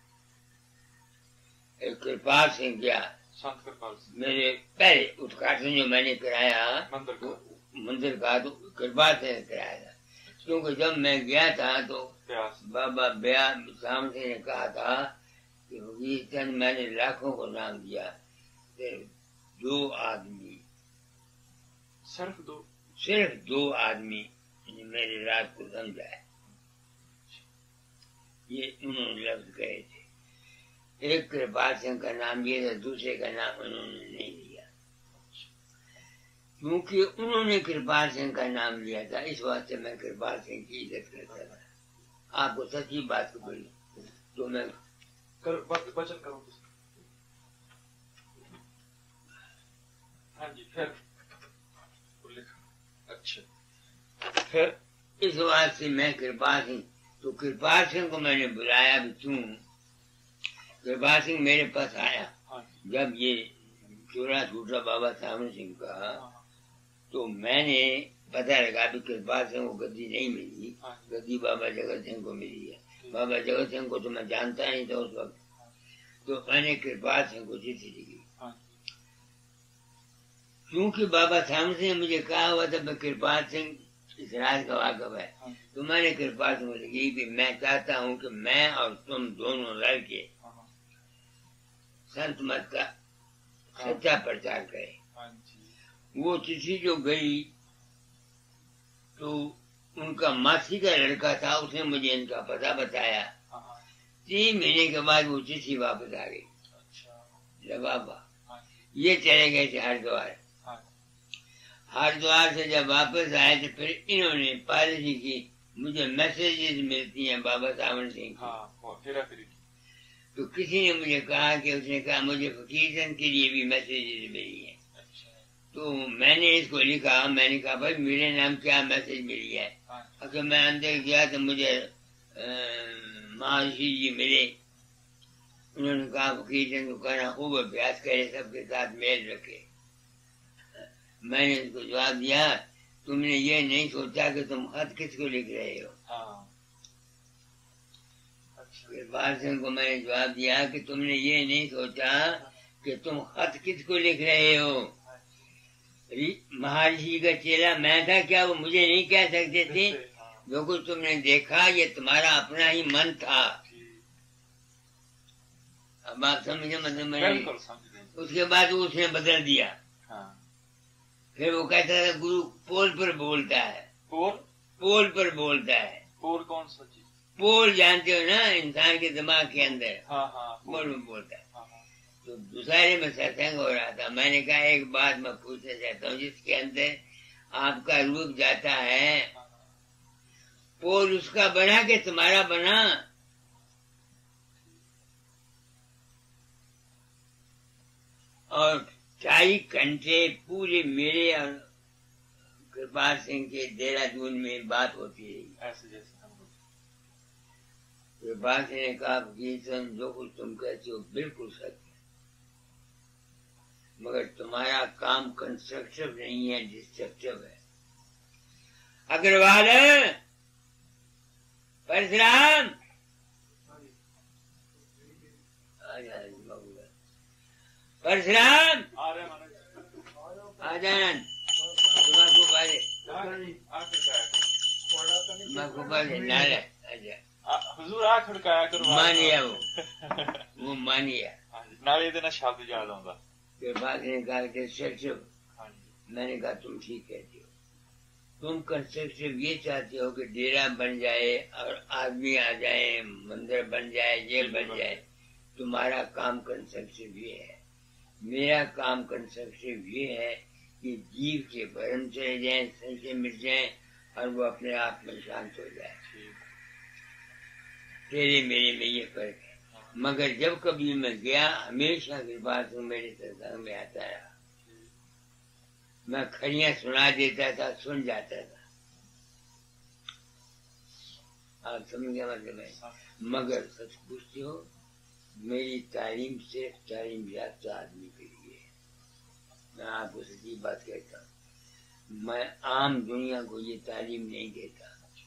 एक कृपाल सिंह गया, संत कृपाल सिंह, मेरे पहले उद्घाटन जो मैंने कराया मंदिर का मंदिर का, तो कृपाल सिंह कराया था, क्योंकि जब मैं गया था तो बाबा ब्याह साम सिंह ने कहा था कि चंद मैंने लाखों को नाम दिया, सिर्फ दो आदमी सिर्फ दो सिर्फ दो आदमी मेरे रात को समझा है। ये उन्होंने लफ्ज कहे थे। एक कृपाल सिंह का नाम लिया था, दूसरे का नाम उन्होंने नहीं लिया, क्योंकि उन्होंने कृपाल सिंह का नाम लिया था, इस वास्ते मैं कृपाल सिंह की इज्जत करता था। आपको सच्ची बात को बोली तो मैं कर वचन करूँ। हाँ जी, फिर अच्छा, फिर इस वास्ते मैं कृपाल सिंह, तो कृपाल सिंह को मैंने बुलाया भी तू। कृपाल सिंह मेरे पास आया जब ये चोरा छूटा बाबा सामन सिंह का, तो मैंने पता लगा भी कृपाल सिंह को गद्दी नहीं मिली, गद्दी बाबा जगत सिंह को मिली है। बाबा जगत सिंह को तो मैं जानता नहीं था उस वक्त, तो मैंने कृपाल सिंह को चिट्ठी लिखी, क्योंकि बाबा सामन सिंह मुझे कहा हुआ था मैं कृपाल सिंह इस राज का वाकफ है, तो मैंने कृपाल सिंह को लिखी कि मैं चाहता हूँ कि मैं और तुम दोनों लड़के संत मत का सच्चा प्रचार करें। वो चिट्ठी जो गई तो उनका मासी का लड़का था, उसने मुझे इनका पता बताया। तीन महीने के बाद वो चिट्ठी वापस आ गई। बाबा ये चले गए थे हरिद्वार। हरिद्वार से जब वापस आए तो फिर इन्होंने पॉलिसी की, मुझे मैसेजेस मिलती हैं बाबा सावन सिंह की, तो किसी ने मुझे कहा कि उसने कहा मुझे फकीरचंद के लिए भी मैसेजेस मिली हैं। तो मैंने इसको लिखा, मैंने कहा भाई मेरे नाम क्या मैसेज मिली है। अगर मैं अंदर गया तो मुझे महर्षि जी मिले, उन्होंने कहा फकीरचंद को कहना खूब अभ्यास करे, सबके साथ मेल रखे। मैंने उसको जवाब दिया, तुमने ये नहीं सोचा कि तुम खत किसको लिख रहे हो। कृपाल सिंह को मैंने जवाब दिया कि तुमने ये नहीं सोचा कि तुम खत किसको लिख रहे हो। महर्षि का चेला मैं था क्या, वो मुझे नहीं कह सकते थे। जो कुछ तुमने देखा ये तुम्हारा अपना ही मन था। अब आप समझे मतलब मैंने उसके बाद उसने बदल दिया। फिर वो कहता था गुरु पोल पर बोलता है, पोल पोल पर बोलता है। पोल कौन सा चीज? पोल जानते हो ना, इंसान के दिमाग के अंदर। हाँ हाँ, पोल में बोलता है। हाँ हाँ। तो दूसरे में सत्संग हो रहा था, मैंने कहा एक बात मैं पूछना चाहता हूँ, जिसके अंदर आपका रूप जाता है, पोल उसका बना के तुम्हारा बना? और ढाई घंटे पूरे मेरे और कृपाल सिंह के देहरादून में बात होती रही। ऐसे जैसे कृपाल सिंह ने कहा कीर्तन जो कुछ तुम कहते हो बिल्कुल सच है, मगर तुम्हारा काम कंस्ट्रक्टिव नहीं है, डिस्ट्रक्टिव है। अग्रवाल परशुराम परशुराम आ जाना, तुम्हारा खूब आ जाए। नाले हुजूर आ खड़काया करो मानिया वो वो मानिया नाले ਇਹਦੇ ਨਾਲ शब्द याद आਉਂਦਾ फिर बाद ने कहा कि कंस्ट्रक्टिव मैंने कहा तुम ठीक कहते हो तुम कंस्ट्रक्टिव ये चाहते हो कि डेरा बन जाए और आदमी आ जाए मंदिर बन जाए ये बन जाए तुम्हारा काम कंस्ट्रक्टिव ये है मेरा काम कंस्ट्रक्टिव ये है कि जीव के भरम चले जाए संशय मिट जाए और वो अपने आप में शांत हो जाए तेरे मेरे में ये फर्क है मगर जब कभी मैं गया हमेशा की बात मेरे सत्संग में आता रहा मैं खड़ियां सुना देता था सुन जाता था आप समझ गया मतलब है मगर सच पूछते हो मेरी तालीम सिर्फ तालीम याफ्ता आदमी के लिए है मैं आपको सच्ची बात कहता हूँ मैं आम दुनिया को ये तालीम नहीं देता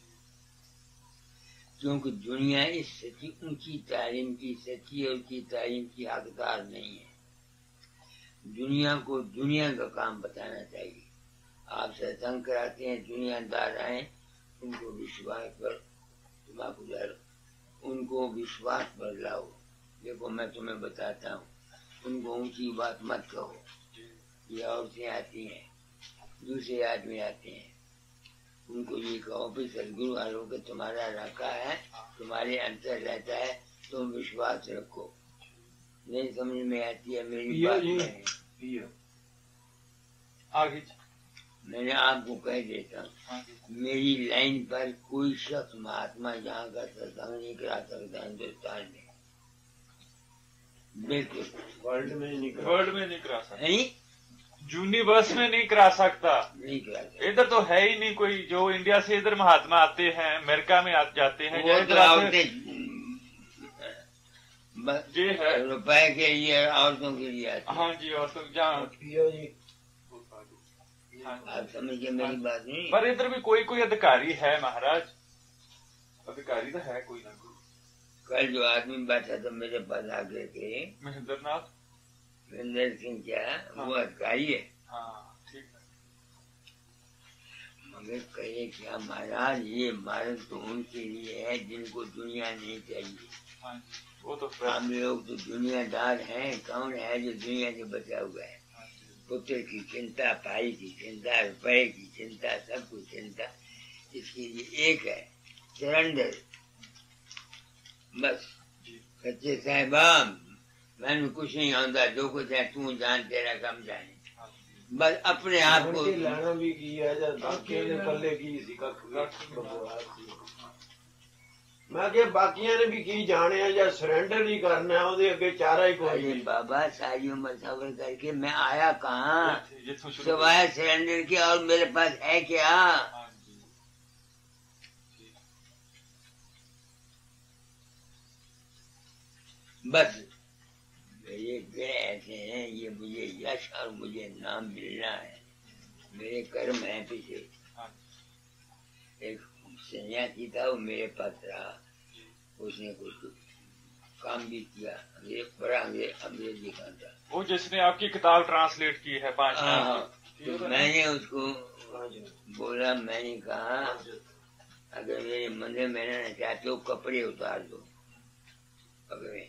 क्योंकि दुनिया इस सच्ची ऊंची तालीम की सच्ची और ऊंची तालीम की हकदार नहीं है दुनिया को दुनिया का काम बताना चाहिए आप सत्संग कराते हैं दुनियादार आए उनको विश्वास पर तुम्हारा डर उनको विश्वास पर लाओ देखो मैं तुम्हें बताता हूँ उनको ऊंची बात मत कहो ये औरतें आती हैं दूसरे आदमी आते हैं उनको ये कहो कि सदगुरु आरोग्य तुम्हारा रखा है तुम्हारे अंतर रहता है तुम विश्वास रखो नहीं समझ में आती है मेरी बात में आगे मैंने आपको कह देता हूँ मेरी लाइन पर कोई शख्स महात्मा यहाँ का सत्संग नहीं करा सकता हिंदुस्तान में बिल्कुल वर्ल्ड में नहीं वर्ल्ड में नहीं करा सकता नहीं यूनिवर्स में नहीं करा सकता नहीं करा सकता इधर तो है ही नहीं कोई जो इंडिया से इधर महात्मा आते हैं अमेरिका में आ जाते हैं वो तो औरतें जी है रुपए के लिए औरतों के लिए आते हाँ जी और तो जहाँ जी आप समझिए मेरी बात नहीं पर इधर भी कोई कोई अधिकारी है महाराज अधिकारी तो है कोई ना कोई कल जो आदमी बैठा था मेरे पास आगे के महेंद्र नाथ महेंद्र सिंह क्या हाँ। वो अधिकारी है हाँ ठीक है मगर कहे क्या महाराज ये मार्ग तो उनके लिए है जिनको दुनिया नहीं चाहिए हाँ वो तो हम लोग तो दुनियादार हैं कौन है जो दुनिया से बचा हुआ है पुत्र की चिंता भाई की चिंता रुपए की चिंता सब कुछ चिंता इसके लिए एक है सरेंडर बस सच्चे साहिबा मैंने कुछ नहीं आता जो कुछ है तू जान तेरा कम जाने बस अपने आप को लाना भी किया बाकी ने पल्ले की सी मैं क्या बाकिया ने भी की जाने या सरेंडर ही करना है ਉਹਦੇ ਅੱਗੇ चारा ही कोई नहीं बाबा सारी उम्र सफर करके मैं आया कहाँ सिवाय सरेंडर के और मेरे पास है क्या बस मेरे ग्रह ऐसे हैं ये मुझे यश और मुझे नाम मिलना है मेरे कर्म है पीछे एक सन्यासी था वो मेरे पास रहा उसने कुछ काम भी किया अंग्रेज बड़ा अंग्रेजी का था वो जिसने आपकी किताब ट्रांसलेट की है पांच हाँ तो मैंने उसको बोला मैंने कहा अगर मेरे मंदिर में रहना चाहते हो कपड़े उतार दो पगड़े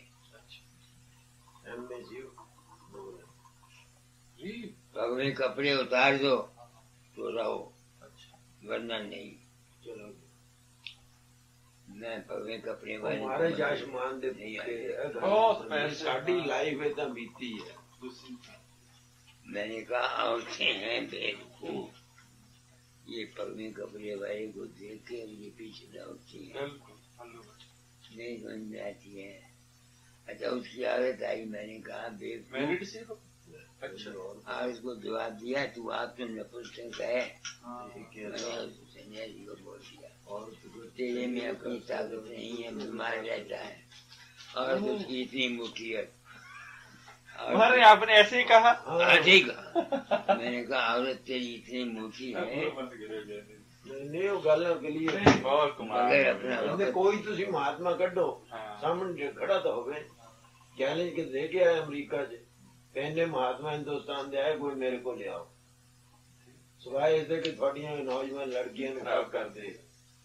पगड़े कपड़े उतार दो तो रहो वरना नहीं चलो मैं पगड़े कपड़े वाले महाराज आसमान दे बहुत साड़ी लाइफ इतना बीती है मैंने कहा औरतें हैं बेवकूफ ये पगड़े कपड़े वाले को देख के ये पीछे दौड़ती है नहीं समझ में आती है अच्छा उसकी आदत आई मैंने कहा बेवकूफ अच्छा आज उसको जवाब दिया तू आप तो नपुंसक है सन्यासी को बोल दिया और तेरे में अपनी ताकत नहीं है बीमार रहता है और उसकी इतनी मुट्ठी है और आपने ऐसे ही कहा ठीक मैंने कहा औरत तेरी इतनी मोटी है नहीं वो गल गली बहुत अपना कोई तुसी महात्मा कड्डो सामने खड़ा तो होवे चैलेंज के दे के आया अमरीका से पहले महात्मा हिंदुस्तान दे आए कोई मेरे को ले आओ सिवाय इसे कि थोड़ियां नौजवान लड़कियां खराब कर दे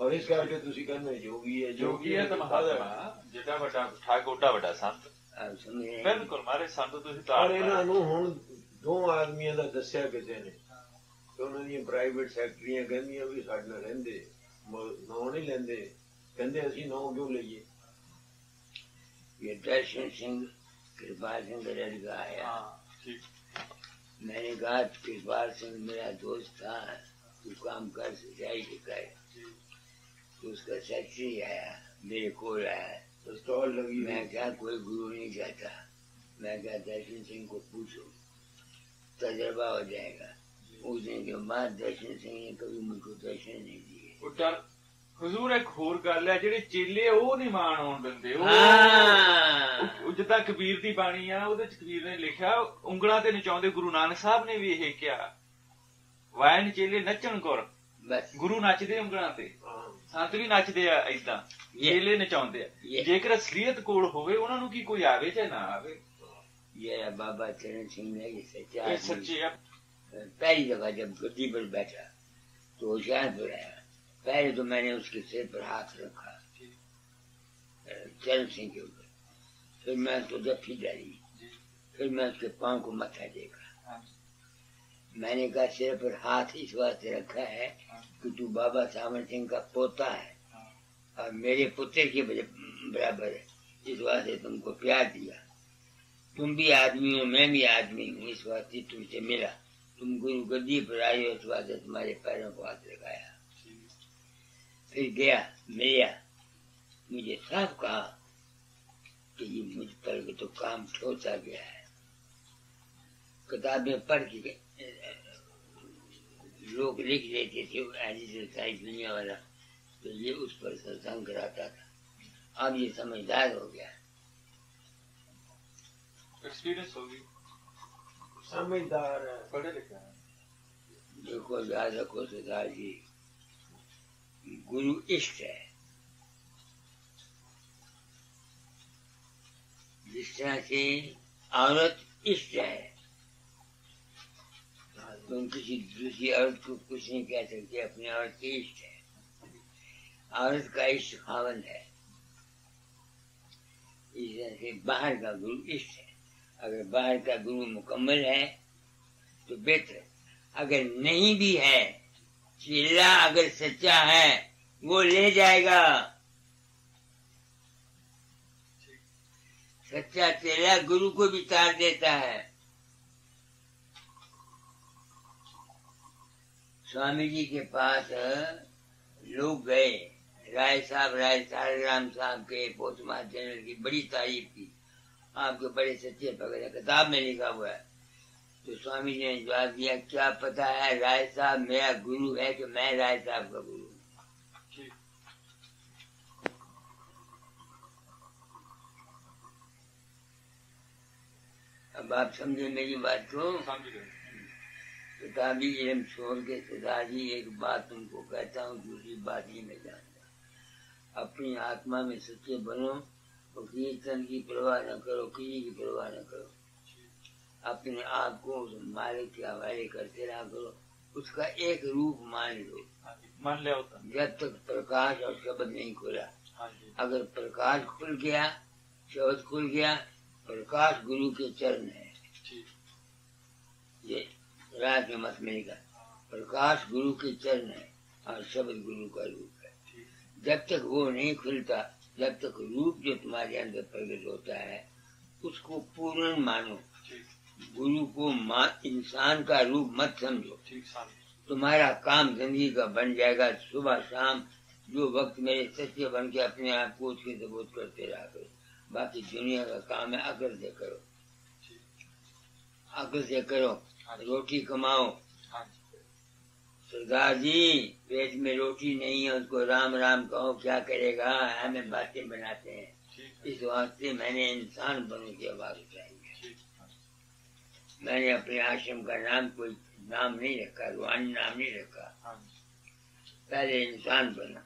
और इस करके तुसी कहने योगी है योगी है तो महात्मा जितना बड़ा ठाक ओडा बड़ा संत आप समझ रहे हैं? बिल्कुल मारे संत तुसी पर तार ਇਹਨਾਂ ਨੂੰ ਹੁਣ ਦੋ ਆਦਮੀਆਂ ਦਾ ਦੱਸਿਆ ਕਿਸੇ ਨੇ ਕਿ ਉਹਨਾਂ ਦੀਆਂ ਪ੍ਰਾਈਵੇਟ ਸੈਕਟਰੀਆਂ ਕਹਿੰਦੀਆਂ ਵੀ ਸਾਡੇ ਨਾਲ ਰਹਿੰਦੇ ਨਾਂ ਨਹੀਂ ਲੈਂਦੇ ਕਹਿੰਦੇ ਅਸੀਂ ਨਾਂ ਕਿਉਂ ਲਈਏ ये दर्शन सिंह कृपाल सिंह का लड़का आया। हाँ ठीक मैंने कहा कृपाल सिंह मेरा दोस्त था, तू काम कर सिंचाई के कर। तो उसका सेक्रेटरी आया, मेरे को आया तो स्टॉल लगी। मैं क्या कोई गुरु नहीं चाहता, मैं क्या दर्शन सिंह को पूछो तजर्बा हो जाएगा। उस दिन के बाद दर्शन सिंह ने कभी मुझको दर्शन नहीं दिए। ਉਹ ਡਰ ਹਜ਼ੂਰ ਇੱਕ ਹੋਰ ਗੱਲ ਹੈ ਜਿਹੜੇ ਚੇਲੇ ਉਹ ਨਹੀਂ ਮਾਣ ਆਉਣ ਦਿੰਦੇ ਉਹ हाँ ਉਹ ਜਿੱਦਾਂ ਕਬੀਰ ਦੀ ਬਾਣੀ ਆ ਉਹਦੇ ਚ ਕਬੀਰ ਨੇ ਲਿਖਿਆ ਉਂਗਲਾਂ ਤੇ ਨਚਾਉਂਦੇ ਗੁਰੂ ਨਾਨਕ ਸਾਹਿਬ ਨੇ ਵੀ ਇਹ ਕਿਹਾ ਵਾਇਨ ਚੇਲੇ ਨੱਚਣ ਗੁਰ बस ਗੁਰੂ ਨੱਚਦੇ ਉਂਗਲਾਂ ਤੇ ਸੰਤ ਵੀ ਨੱਚਦੇ ਆ ਏਦਾਂ ਚੇਲੇ ਨਚਾਉਂਦੇ ਆ ये ਜੇਕਰ ਅਸਲੀਅਤ ਕੋਲ ਹੋਵੇ ਉਹਨਾਂ ਨੂੰ ਕੀ ਕੋਈ ਆਵੇ ਚਾਹੇ ਨਾ ਆਵੇ ये बाबा चरण सिंह ने ये सच्चा ਇਹ आदमी। ਸੱਚੇ आ पहली दफा जब गद्दी पर बैठा तो होशियारपुर आया। पहले तो मैंने उसके सिर पर हाथ रखा चरण सिंह के ऊपर, फिर मैं उसको जफ्फी डाली, फिर मैं उसके पांव को मत्था देखा। मैंने कहा सिर पर हाथ इस वास्ते रखा है कि तू बाबा सामर सिंह का पोता है और मेरे पुत्र के बराबर है, इस वास्ते तुमको प्यार दिया। तुम भी आदमी हो, मैं भी आदमी हूँ, इस वास्ते तुमसे मिला। तुम गुरु गद्दी पर आए हो, इस वास्ते तुम्हारे पैरों को हाथ लगाया। फिर गया मिलिया, मुझे साफ कहा कि ये मुझ पर तो काम ठोस आ गया है। किताबें पढ़ के लोग लिख देते थे ऐसी से सारी दुनिया वाला, तो ये उस पर सत्संग कराता था। अब ये समझदार हो गया। एक्सपीरियंस होगी समझदार है पढ़े लिखे हैं देखो याद रखो सरदार जी, गुरु इष्ट है। जिस तरह से औरत इष्ट है, तुम किसी दूसरी औरत को कुछ नहीं कह सकते, अपनी औरत की इष्ट है। औरत का इष्ट खावंद है। इस तरह से बाहर का गुरु इष्ट है। अगर बाहर का गुरु मुकम्मल है तो बेहतर, अगर नहीं भी है, चेला अगर सच्चा है वो ले जाएगा। सच्चा चेला गुरु को भी तार देता है। स्वामी जी के पास लोग गए, राय साहब राय साराराम साहब के पोस्टमार्टम जनरल की बड़ी तारीफ की, आपके बड़े सच्चे भगत है, किताब में लिखा हुआ है। तो स्वामी जी ने जवाब दिया, क्या पता है राय साहब मेरा गुरु है कि मैं राय साहब का गुरु हूँ। अब आप समझे मेरी बात को। समझ गए किताबी इल्म छोड़ के सदाजी एक बात तुमको कहता हूँ, दूसरी बात ही मैं जानता। अपनी आत्मा में सच्चे बनो और कीर्तन की परवाह न करो, किसी की परवाह न करो। अपने आप को उस मालिक के हवाले करते रहा करो, उसका एक रूप मान लो। मान लिया होता जब तक प्रकाश और शब्द नहीं खुला, हाँ जी अगर प्रकाश खुल गया, शब्द खुल गया, प्रकाश गुरु के चरण है। ठीक ये रात में मत मिलेगा। प्रकाश गुरु के चरण है और शब्द गुरु का रूप है। जब तक वो नहीं खुलता, जब तक रूप जो तुम्हारे अंदर प्रकट होता है उसको पूर्ण मानो। गुरु को मा, इंसान का रूप मत समझो। ठीक समझ तुम्हारा काम जिंदगी का बन जाएगा। सुबह शाम जो वक्त मेरे सच्चे बन के अपने आप को उसके सबूत करते रहा करो। बाकी दुनिया का काम है, अकल से करो, अकल से करो, रोटी कमाओ। सरदार जी पेट में रोटी नहीं है, उसको राम राम कहो, क्या करेगा, हमें बातें बनाते हैं। इस वास्ते मैंने इंसान बनने की आवाज उठाई है। मैंने अपने आश्रम का नाम कोई नाम नहीं रखा, रूहानी नाम नहीं रखा, पहले इंसान बना।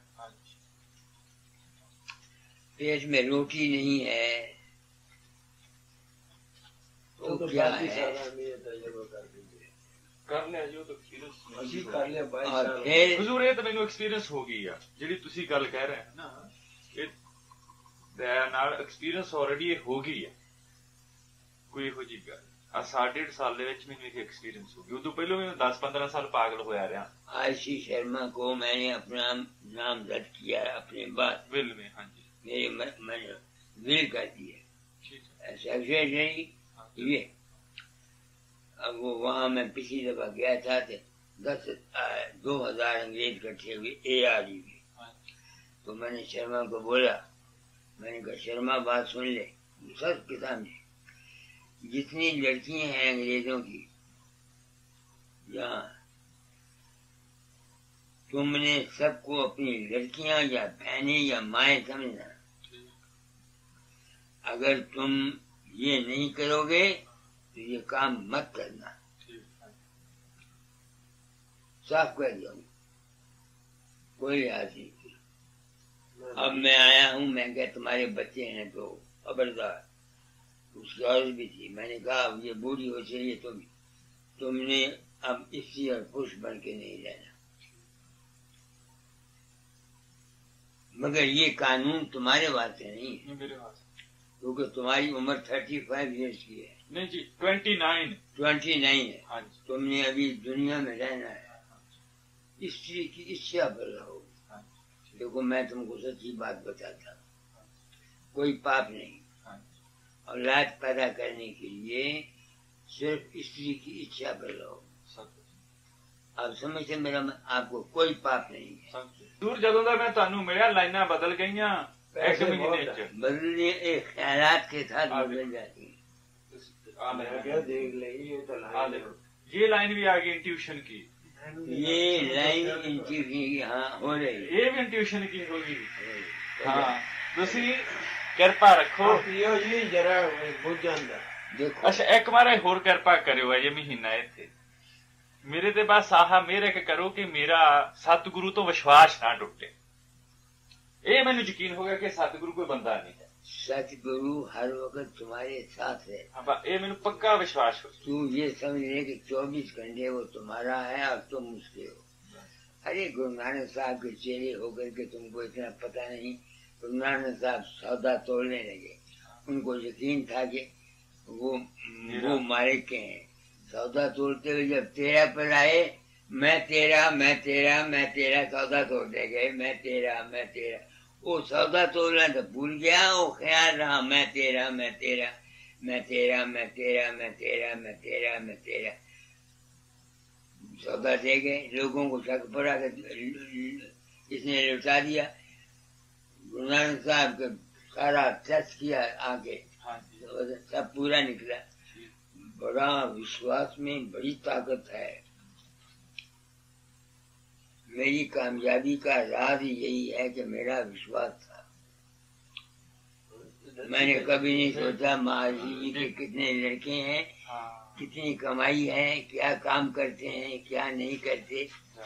पेट में रोटी नहीं है तो, तो क्या है? ਕਰ ਲਿਆ ਜੀ ਉਹ ਤਾਂ ਐਕਸਪੀਰੀਅੰਸ ਅਸੀਂ ਕਰ ਲਿਆ ਬਾਈ ਔਰ ਸਾਲ ਫਿਰ ਹਜ਼ੂਰ ਇਹ ਤਾਂ ਮੈਨੂੰ ਐਕਸਪੀਰੀਅੰਸ ਹੋ ਗਈ ਆ ਜਿਹੜੀ ਤੁਸੀਂ ਗੱਲ ਕਹਿ ਰਹੇ ਹੋ ਨਾ ਇਹ ਦੇ ਨਾਲ ਐਕਸਪੀਰੀਅੰਸ ਆਲਰੇਡੀ ਇਹ ਹੋ ਗਈ ਆ ਕੋਈ ਇਹੋ ਜਿਹੀ ਗੱਲ ਆ ਸਾਢੇ ਡੇਢ ਸਾਲ ਦੇ ਵਿੱਚ ਮੈਨੂੰ ਇਹ ਐਕਸਪੀਰੀਅੰਸ ਹੋ ਗਈ ਉਦੋਂ ਪਹਿਲਾਂ मैं दस पंद्रह साल पागल होया रहा। आशी शर्मा को मैंने अपना नाम दर्ज किया अपने बाद विल में। हाँ जी मेरे मन, मन विल कर दिया ठीक है सेक्रेटरी ये। अब वो वहाँ मैं पिछली दफा गया था तो दस दो हजार अंग्रेज इकट्ठे हुए ए आर ई में। तो मैंने शर्मा को बोला मैंने कहा शर्मा बात सुन ले सच के सामने जितनी लड़कियां हैं अंग्रेजों की यहाँ तुमने सबको अपनी लड़कियां या बहनें या माएं समझना। अगर तुम ये नहीं करोगे तो ये काम मत करना साफ कर दो कोई लिहाज नहीं। अब मैं आया हूँ मैं क्या तुम्हारे बच्चे हैं तो खबरदार उसकी औरत भी थी मैंने कहा ये बूढ़ी हो चाहिए तुम तुमने अब इसी और पुरुष बन के नहीं रहना मगर ये कानून तुम्हारे वास्ते नहीं है मेरे वास्ते क्योंकि तुम्हारी उम्र थर्टी फाइव ईयर्स की है। नहीं जी ट्वेंटी नाइन ट्वेंटी नाइन है। हाँ जी तुमने अभी दुनिया में रहना है स्त्री की इच्छा पर रहो। देखो मैं तुमको सच्ची बात बताता हूँ कोई पाप नहीं औलाद पैदा करने के लिए सिर्फ स्त्री की इच्छा पर रहो। आप समझते मेरा आपको कोई पाप नहीं है। दूर जदों दा मैं तानू मिलिया लाइना बदल गईयां एक महीने च बदलने एक ख्यालात के साथ बदल जाती है। मैं क्या देख ले ये तो लाइन ये लाइन भी आ गई इंट्यूशन की ये लाइन इंट्यूशन की हाँ हो रही ये भी इंट्यूशन की होगी। हाँ तुसी किरपा रखो यो जी जरा बुझ जांदा देखो। अच्छा एक बार होर किरपा करियो ये महीना इत्थे मेरे ते बस आहा मेरे के करो कि मेरा सतगुरु तो विश्वास ना टुटे। ये मैंने यकीन हो गया कि सतगुरु कोई बंदा नहीं है सतगुरु हर वक्त तुम्हारे साथ है। अब ये मैंने पक्का विश्वास हो तू ये समझ ले कि चौबीस घंटे वो तुम्हारा है और तुम उसके हो। अरे गुरु नानक साहब के चेहरे होकर के तुमको इतना पता नहीं। गुरु नानक साहब सौदा तोड़ने लगे उनको यकीन था कि वो वो मालिक के हैं। सौदा तोड़ते हुए जब तेरा पर आए मैं तेरा मैं तेरा मैं तेरा सौदा तोड़ते गए मैं तेरा मैं तेरा वो सौदा तोड़ना तो भूल गया वो ख्याल रहा मैं तेरा मैं तेरा मैं तेरा मैं तेरा मैं तेरा मैं तेरा मैं तेरा सौदा दे गए। लोगों को शक पड़ा कि इसने लुटा दिया। गुरु नानक साहब का सारा टेस्ट किया आगे सब पूरा निकला। बड़ा विश्वास में बड़ी ताकत है। मेरी कामयाबी का राज यही है कि मेरा विश्वास था। मैंने कभी नहीं सोचा महाराज जी के कितने लड़के हैं कितनी कमाई है क्या काम करते हैं क्या नहीं करते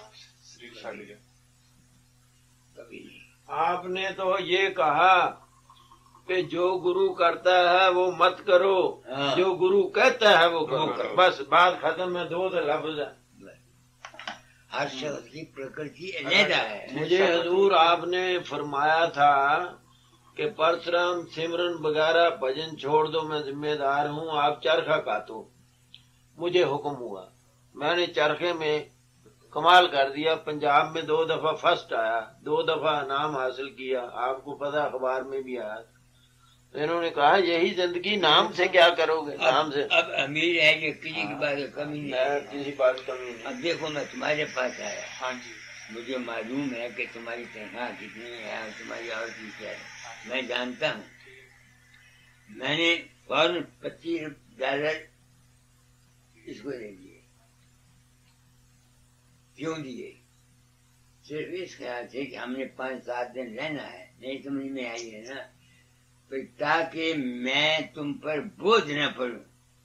कभी नहीं। आपने तो ये कहा कि जो गुरु करता है वो मत करो। हाँ। जो गुरु कहता है वो करो, करो। बस बात खत्म है। दो तो लफ्ज है हर शब्द की प्रकृति अलग है। मुझे हजूर आपने फरमाया था कि परशुराम सिमरन वगैरह भजन छोड़ दो मैं जिम्मेदार हूँ आप चरखा काटो। मुझे हुक्म हुआ मैंने चरखे में कमाल कर दिया। पंजाब में दो दफा फर्स्ट आया दो दफा नाम हासिल किया आपको पता अखबार में भी आया। इन्होंने कहा यही जिंदगी नाम से क्या करोगे नाम से। अब अमीर है ये किसी की बात कमी नहीं है किसी बात कमी नहीं। अब देखो मैं तुम्हारे पास आया। हाँ जी मुझे मालूम है कि तुम्हारी तनख्वाह कितनी है और तुम्हारी और की क्या है मैं जानता हूँ। मैंने फौरन पच्चीस डॉलर इसको दे दिए। क्यों दिए सिर्फ इस ख्याल से कि हमने पांच सात दिन रहना है नहीं समझ में आई है ना ताकि मैं तुम पर बोझ न पड़ूं।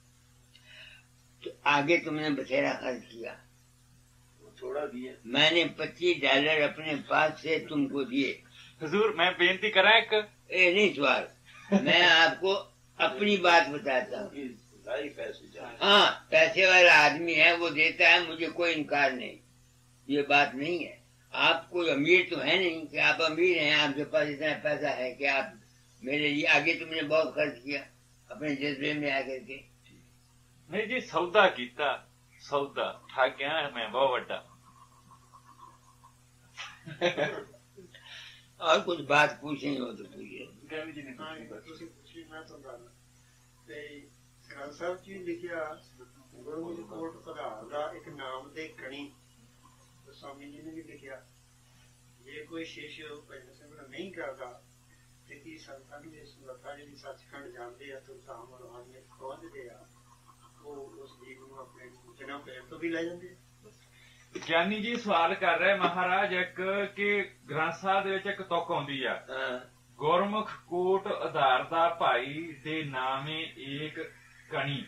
तो आगे तुमने बथेरा खर्च किया थोड़ा दिया मैंने पच्चीस डॉलर अपने पास से तुमको दिए। हुजूर मैं बेनती करा एक ए नहीं सवाल मैं आपको अपनी बात बताता हूँ। ढाई पैसे जाए। हाँ, पैसे वाला आदमी है, वो देता है, मुझे कोई इनकार नहीं, ये बात नहीं है। आप कोई अमीर तो है नहीं कि आप अमीर हैं, आपके पास इतना पैसा है कि आप मेरे लिए आगे तुमने बहुत खर्च किया अपने जज्बे में आकर के। नहीं जी, सौदा कीता, सौदा ठग गया मैं बहुत बड़ा। और कुछ बात पूछनी हो तो पूछिए। मैं तो गल ग्रंथ साहब जी लिखिया गुरमुख कोट आधार का एक नाम दे कणी, तो स्वामी जी ने भी लिखिया जे कोई शिष्य भजन सिमरन नहीं करता ते की संतां दी समर्था जी सचखंड जाते हैं तो धाम रूहानियत पहुंचते हैं, वो उस जीव को अपने जन्म पैर तो भी ले जाते हैं। ਗਿਆਨੀ ਜੀ ਸਵਾਲ ਕਰ ਰਹੇ ਮਹਾਰਾਜ ਇੱਕ ਕਿ ਗ੍ਰੰਥ ਸਾਹਿਬ ਦੇ ਵਿੱਚ ਇੱਕ ਤੁਕ ਆਉਂਦੀ ਆ, ਗੁਰਮੁਖ ਕੋਟ ਆਧਾਰ ਦਾ ਭਾਈ ਦੇ ਨਾਮੇ ਏਕ ਕਣੀ।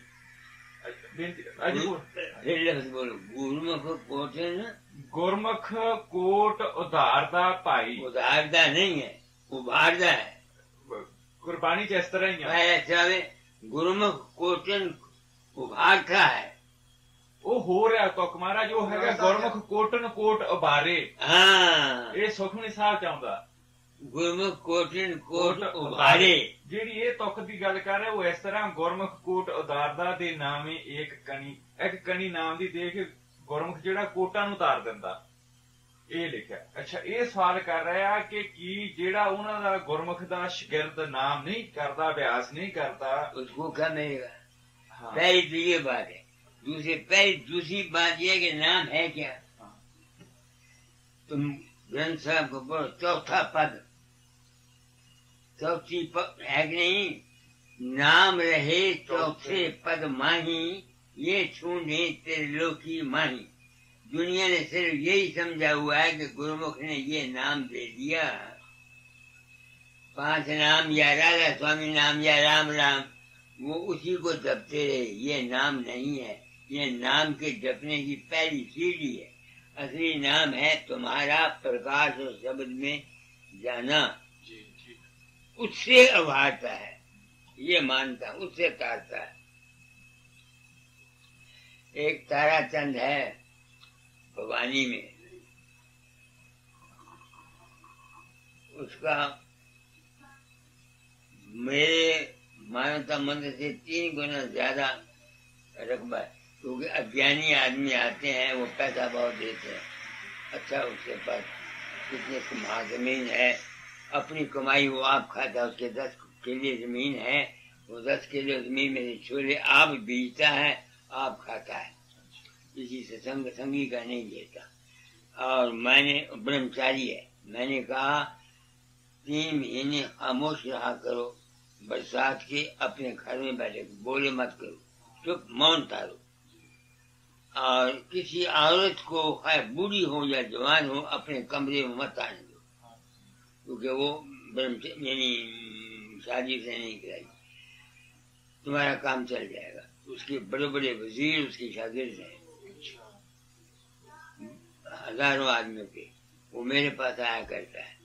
गुरमुख कोट है ना, गुरमुख कोट उधार दा भाई, उधारदा नहीं है, उभारदा है। गुरबाणी च इस तरह ही है। ऐसा गुरमुख कोटन उभारता है, वो हो रहा तुक महाराज, वो है गुरमुख कोटन कोट उभारे। हाँ, ये सुखमनी साहब चाहता गुरमुख कोटन कोट उभारे। ਜਿਹੜੀ ਇਹ ਤੁਕ ਦੀ ਗੱਲ ਕਰ ਰਿਹਾ ਉਹ ਇਸ ਤਰ੍ਹਾਂ ਗੁਰਮੁਖ ਕੋਟ ਉਤਾਰਦਾ ਦੇ ਨਾਮੇ ਇੱਕ ਕਣੀ, ਇੱਕ ਕਣੀ ਨਾਮ ਦੀ ਦੇਖ ਗੁਰਮੁਖ ਜਿਹੜਾ ਕੋਟਾਂ ਨੂੰ ਉਤਾਰ ਦਿੰਦਾ, ਇਹ ਲਿਖਿਆ। ਅੱਛਾ, ਇਹ ਸਵਾਲ ਕਰ ਰਿਹਾ ਕਿ ਕੀ ਜਿਹੜਾ ਉਹਨਾਂ ਦਾ ਗੁਰਮੁਖ ਦਾ ਸ਼ਾਗਿਰਦ ਨਾਮ ਨਹੀਂ ਕਰਦਾ, ਅਭਿਆਸ ਨਹੀਂ ਕਰਦਾ, उसको क्या मिलेगा? पहली तो ये बात है। दूसरी पहली दूसरी बात यह कि नाम है क्या? तुम ग्रंथ साहब को बोलो चौथा पद, चौथी पद है कि नहीं? नाम रहे चौथे पद माही, ये छूने त्रिलोकी माही। दुनिया ने सिर्फ यही समझा हुआ है कि गुरुमुख ने ये नाम दे दिया, पांच नाम या राधा स्वामी नाम या राम राम, वो उसी को जपते रहे। ये नाम नहीं है, ये नाम के जपने की पहली सीढ़ी है। असली नाम है तुम्हारा प्रकाश और शब्द में जाना, उससे उभारता है, ये मानता, उससे तारता है। एक ताराचंद है भवानी में, उसका मेरे मानवता मंदिर से तीन गुना ज्यादा रकबा है, क्योंकि अज्ञानी आदमी आते हैं, वो पैसा बहुत देते हैं। अच्छा, उसके पास कितने कमा जमीन है, अपनी कमाई वो आप खाता है, उसके दस किले जमीन है, वो दस किलो जमीन में छोले आप बीजता है, आप खाता है, किसी से संग संगी का नहीं लेता। और मैंने ब्रह्मचारी है, मैंने कहा तीन महीने खामोश रहा करो, बरसात के अपने घर में बैठे, बोले मत करो, चुप मौन तारो, और किसी औरत को है बूढ़ी हो या जवान हो अपने कमरे में मत आने दो, क्योंकि वो यानी शादी से नहीं कराई, तुम्हारा काम चल जाएगा। उसके बड़े बड़े वजीर उसके शागिर्द हैं, हजारों आदमियों के, वो मेरे पास आया करता है,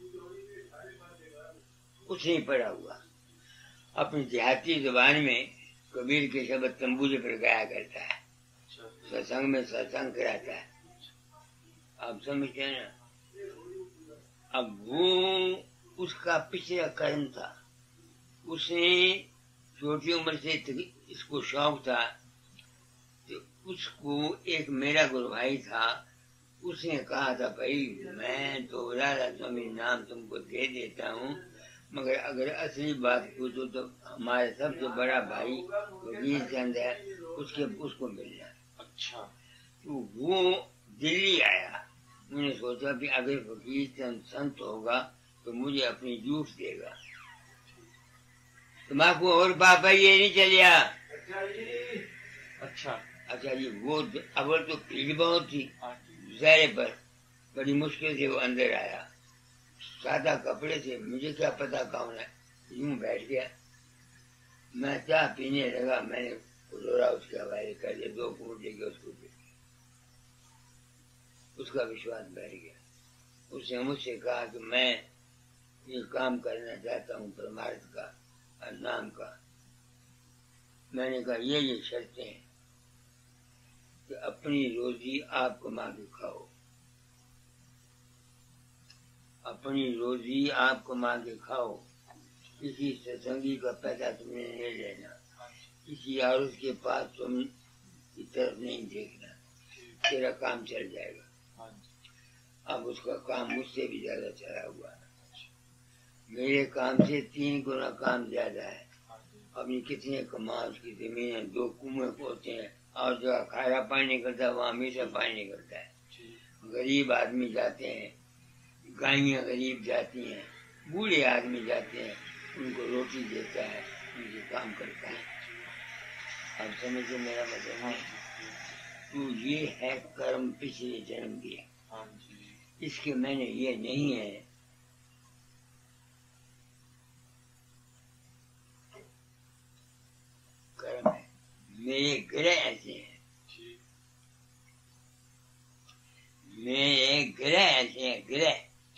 कुछ नहीं पड़ा हुआ, अपनी देहाती जुबान में कबीर के शब्द तंबूजे पर गाया करता है, सत्संग में सत्संग कराता है। आप समझते हैं ना? अब वो उसका पिछला कर्म था, उसने छोटी उम्र से इसको शौक था, तो उसको एक मेरा गुरु भाई था, उसने कहा था भाई मैं तो राधा स्वामी नाम तुमको दे देता हूँ, मगर अगर असली बात पूछो तो हमारे सबसे बड़ा भाई वकील चंद है, उसके उसको मिलना। अच्छा, तो वो दिल्ली आया, मैंने सोचा कि अगर वकील चंद संत होगा तो मुझे अपनी जूस देगा। तुम्हारा और पापा ये नहीं चलिया। अच्छा अच्छा जी, वो अवर तो भीड़ बहुत थी जहरे पर, बड़ी मुश्किल से वो अंदर आया, सादा कपड़े से, मुझे क्या पता कौन है, यूं बैठ गया। मैं चाह पीने लगा, मैंने लोरा उसके हवाले कर दिया, दो फूट देके उसको दे, उसका विश्वास बैठ गया। उसने मुझसे कहा कि मैं ये काम करना चाहता हूँ परमार्थ का और नाम का। मैंने कहा ये ये शर्तें हैं कि अपनी रोजी आप कमा के खाओ, अपनी रोजी आप कमा के खाओ, किसी सत्संगी का पैसा तुमने नहीं लेना, किसी औरत के पास तुम की तरफ नहीं देखना, तेरा काम चल जाएगा। अब उसका काम मुझसे भी ज्यादा चला हुआ है, मेरे काम से तीन गुना काम ज्यादा है। अपनी कितने कमा, उसकी जमीन दो कुएं होते हैं और जो खारा पानी निकलता है वहाँ हमेशा पानी निकलता है। गरीब आदमी जाते हैं, गायें गरीब जाती हैं, बूढ़े आदमी जाते हैं, उनको रोटी देता है, उनके काम करता है। अब समझो मेरा मतलब है, तो ये है कर्म पिछले जन्म के, इसके मैंने ये नहीं है कर्म है, मेरे ग्रह ऐसे हैं, मेरे ग्रह ऐसे हैं, ग्रह।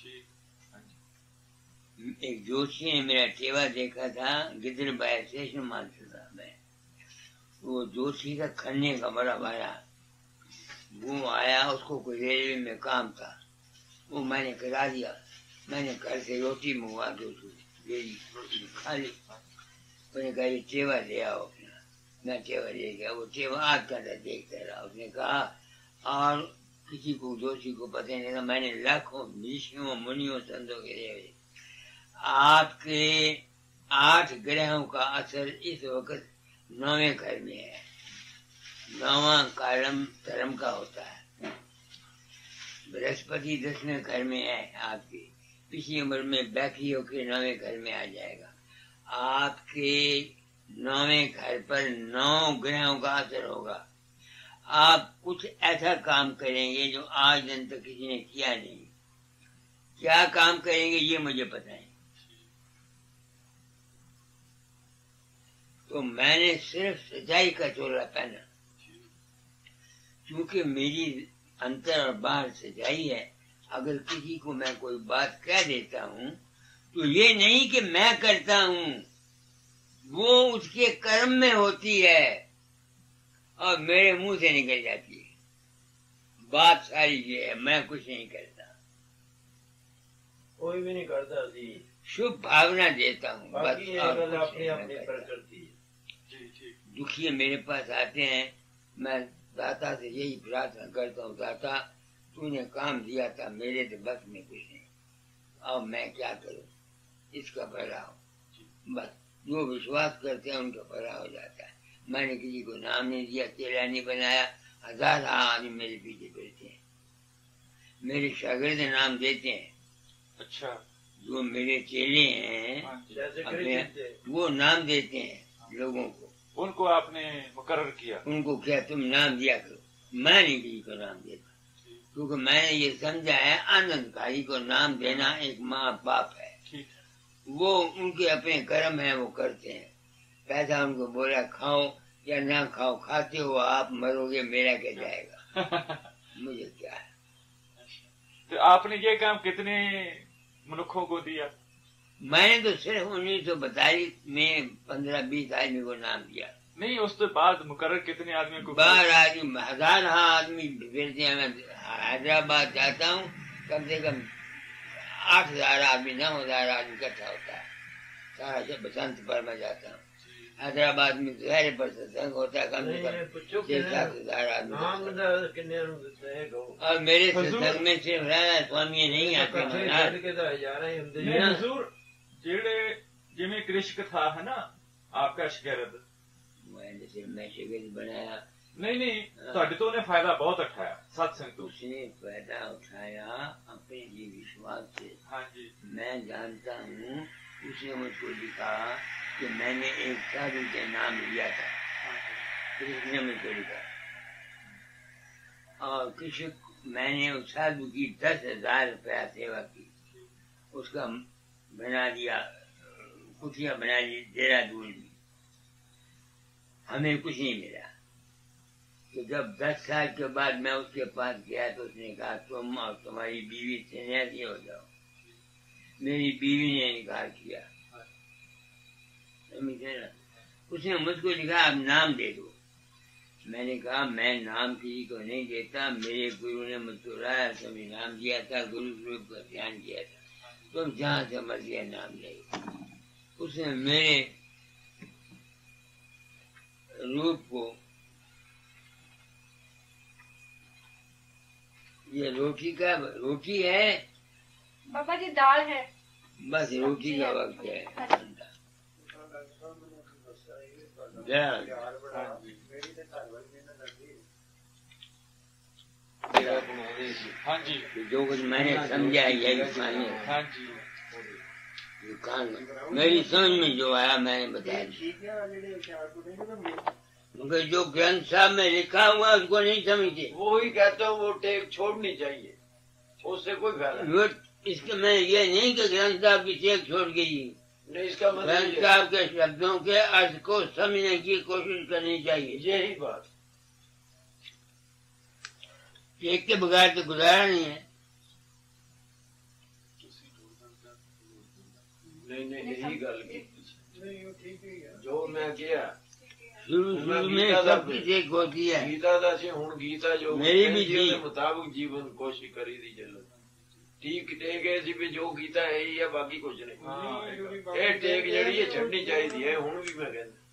एक जोशी ने मेरा टेवा देखा था गिद्र बाय स्टेशन मानसा में, वो जोशी का खन्ने का बड़ा भाया, वो आया, उसको कोई रेलवे में काम था, वो मैंने करा दिया। मैंने घर से रोटी मंगवा के उसको दे दी, रोटी खा ली। उसने कहा ये टेवा ले आओ अपना, मैं टेवा ले गया। वो टेवा आज का देखता रहा। उसने कहा और किसी को जोशी को पता नहीं था, मैंने लाखों ऋषियों मुनियों संतों के लिए आपके आठ ग्रहों का असर इस वक्त नौवें घर में है। नौवां कर्म धर्म का होता है। बृहस्पति दसवें घर में है आपके, पिछली उम्र में बैठी होकर नौवें घर में आ जाएगा। आपके नौवें घर पर नौ ग्रहों का असर होगा। आप कुछ ऐसा काम करेंगे जो आज दिन तक किसी ने किया नहीं। क्या काम करेंगे ये मुझे पता है। तो मैंने सिर्फ सच्चाई का चोला पहना, क्योंकि मेरी अंतर और बाहर सच्चाई है। अगर किसी को मैं कोई बात कह देता हूँ तो ये नहीं कि मैं करता हूँ, वो उसके कर्म में होती है और मेरे मुंह से निकल जाती है। बात सारी ये है, मैं कुछ नहीं करता, कोई भी नहीं करता जी। शुभ भावना देता हूँ बस। अपनी अपनी प्रकृति। दुखी मेरे पास आते हैं, मैं दाता से यही प्रार्थना करता हूँ, दाता तूने काम दिया था, मेरे तो बस में कुछ नहीं, अब मैं क्या करूँ, इसका भला हो। बस जो विश्वास करते हैं उनका भला हो जाता है। मैंने किसी को नाम नहीं दिया, चेला नहीं बनाया। हजार आदमी मेरे पीछे बैठते हैं, मेरे शागिर्द नाम देते हैं। अच्छा, जो मेरे चेले हैं अपने, वो नाम देते हैं लोगों को। उनको आपने मुकर्रर किया? उनको क्या तुम नाम दिया करो, मैं नहीं किसी को नाम देता, क्योंकि मैंने ये समझा है आनंदकारी को नाम देना एक माँ बाप है। वो उनके अपने कर्म है, वो करते हैं। पैसा उनको बोला खाओ या ना खाओ, खाते हो आप, मरोगे मेरा क्या जाएगा मुझे क्या है। तो आपने ये काम कितने मनुष्यों को दिया? मैंने तो सिर्फ उन्नीस सौ बतालीस में पंद्रह बीस आदमी को नाम दिया। नहीं, उसके बाद मुकर्रर कितने आदमी को? बारह आदमी, हजार आदमी फिरते हैं। मैं हैदराबाद जाता हूँ, कम से कम आठ हजार आदमी, नौ हजार आदमी इकट्ठा होता है सारा। जब बसंत पर मैं जाता हूँ हैदराबाद में, गहरे पर सत्संग होता है, कम से कम छह सात हजार आदमी। और मेरे सत्संग में सिर्फ राधा स्वामी नहीं आते। जेड़े जिमें कृष्ण था है ना आपका शिकायत, मैं शिकायत बनाया नहीं नहीं, ਤੁਹਾਡੇ ਤੋਂ ਉਹਨੇ फायदा बहुत उठाया सत्संग तो। उसने फायदा उठाया अपने ही विश्वास से। हाँ जी, मैं जानता हूँ, उसने मुझको लिखा कि मैंने एक साधु के नाम लिया था, कृष्ण ने मुझको लिखा। और कृष्ण, मैंने उस साधु की दस हजार रुपया सेवा की, उसका बना दिया, कुटिया बना दी देहरादून में। हमें कुछ नहीं मिला। तो जब दस साल के बाद मैं उसके पास गया तो उसने कहा तुम और तुम्हारी बीवी सन्यासी हो जाओ। मेरी बीवी ने इनकार किया, समझे ना। उसने मुझको लिखा आप नाम दे दो। मैंने कहा मैं नाम किसी को नहीं देता, मेरे गुरु ने मुझको लाया तो मैं नाम दिया था, गुरु स्वरूप का ध्यान किया था, तुम तो जहाँ से मर्जी नाम ले। उसने मेरे रूप को, ये रोटी का रोटी है बाबा जी, दाल है, बस रोटी का वक्त है। हाँ जी, जो कुछ मैंने समझा यही मानिए। हाँ जी, दुकान मेरी समझ में जो आया मैंने बताया। मगर जो ग्रंथ साहब में लिखा हुआ उसको नहीं समझते। वो ही कहता हूँ, वो टेप छोड़नी चाहिए, उससे कोई फायदा नहीं। इसके मैं ये नहीं कि ग्रंथ साहब की टेप छोड़ गई, नहीं, इसका मतलब ग्रंथ साहब के शब्दों के अर्थ को समझने की कोशिश करनी चाहिए। यही बात, एक के बगैर तो गुजारा नहीं है। नहीं नहीं यही गल की जो मैं किया शुरू शुरू में सब कुछ एक होती है। गीता दा से हुण गीता जो मेरी भी जी मुताबिक जीवन कोशिश करी दी चलो ठीक टेक है सी भी जो गीता है ही है, बाकी कुछ नहीं। ये टेक जड़ी है छड़नी चाहिए है, हुण भी मैं कहना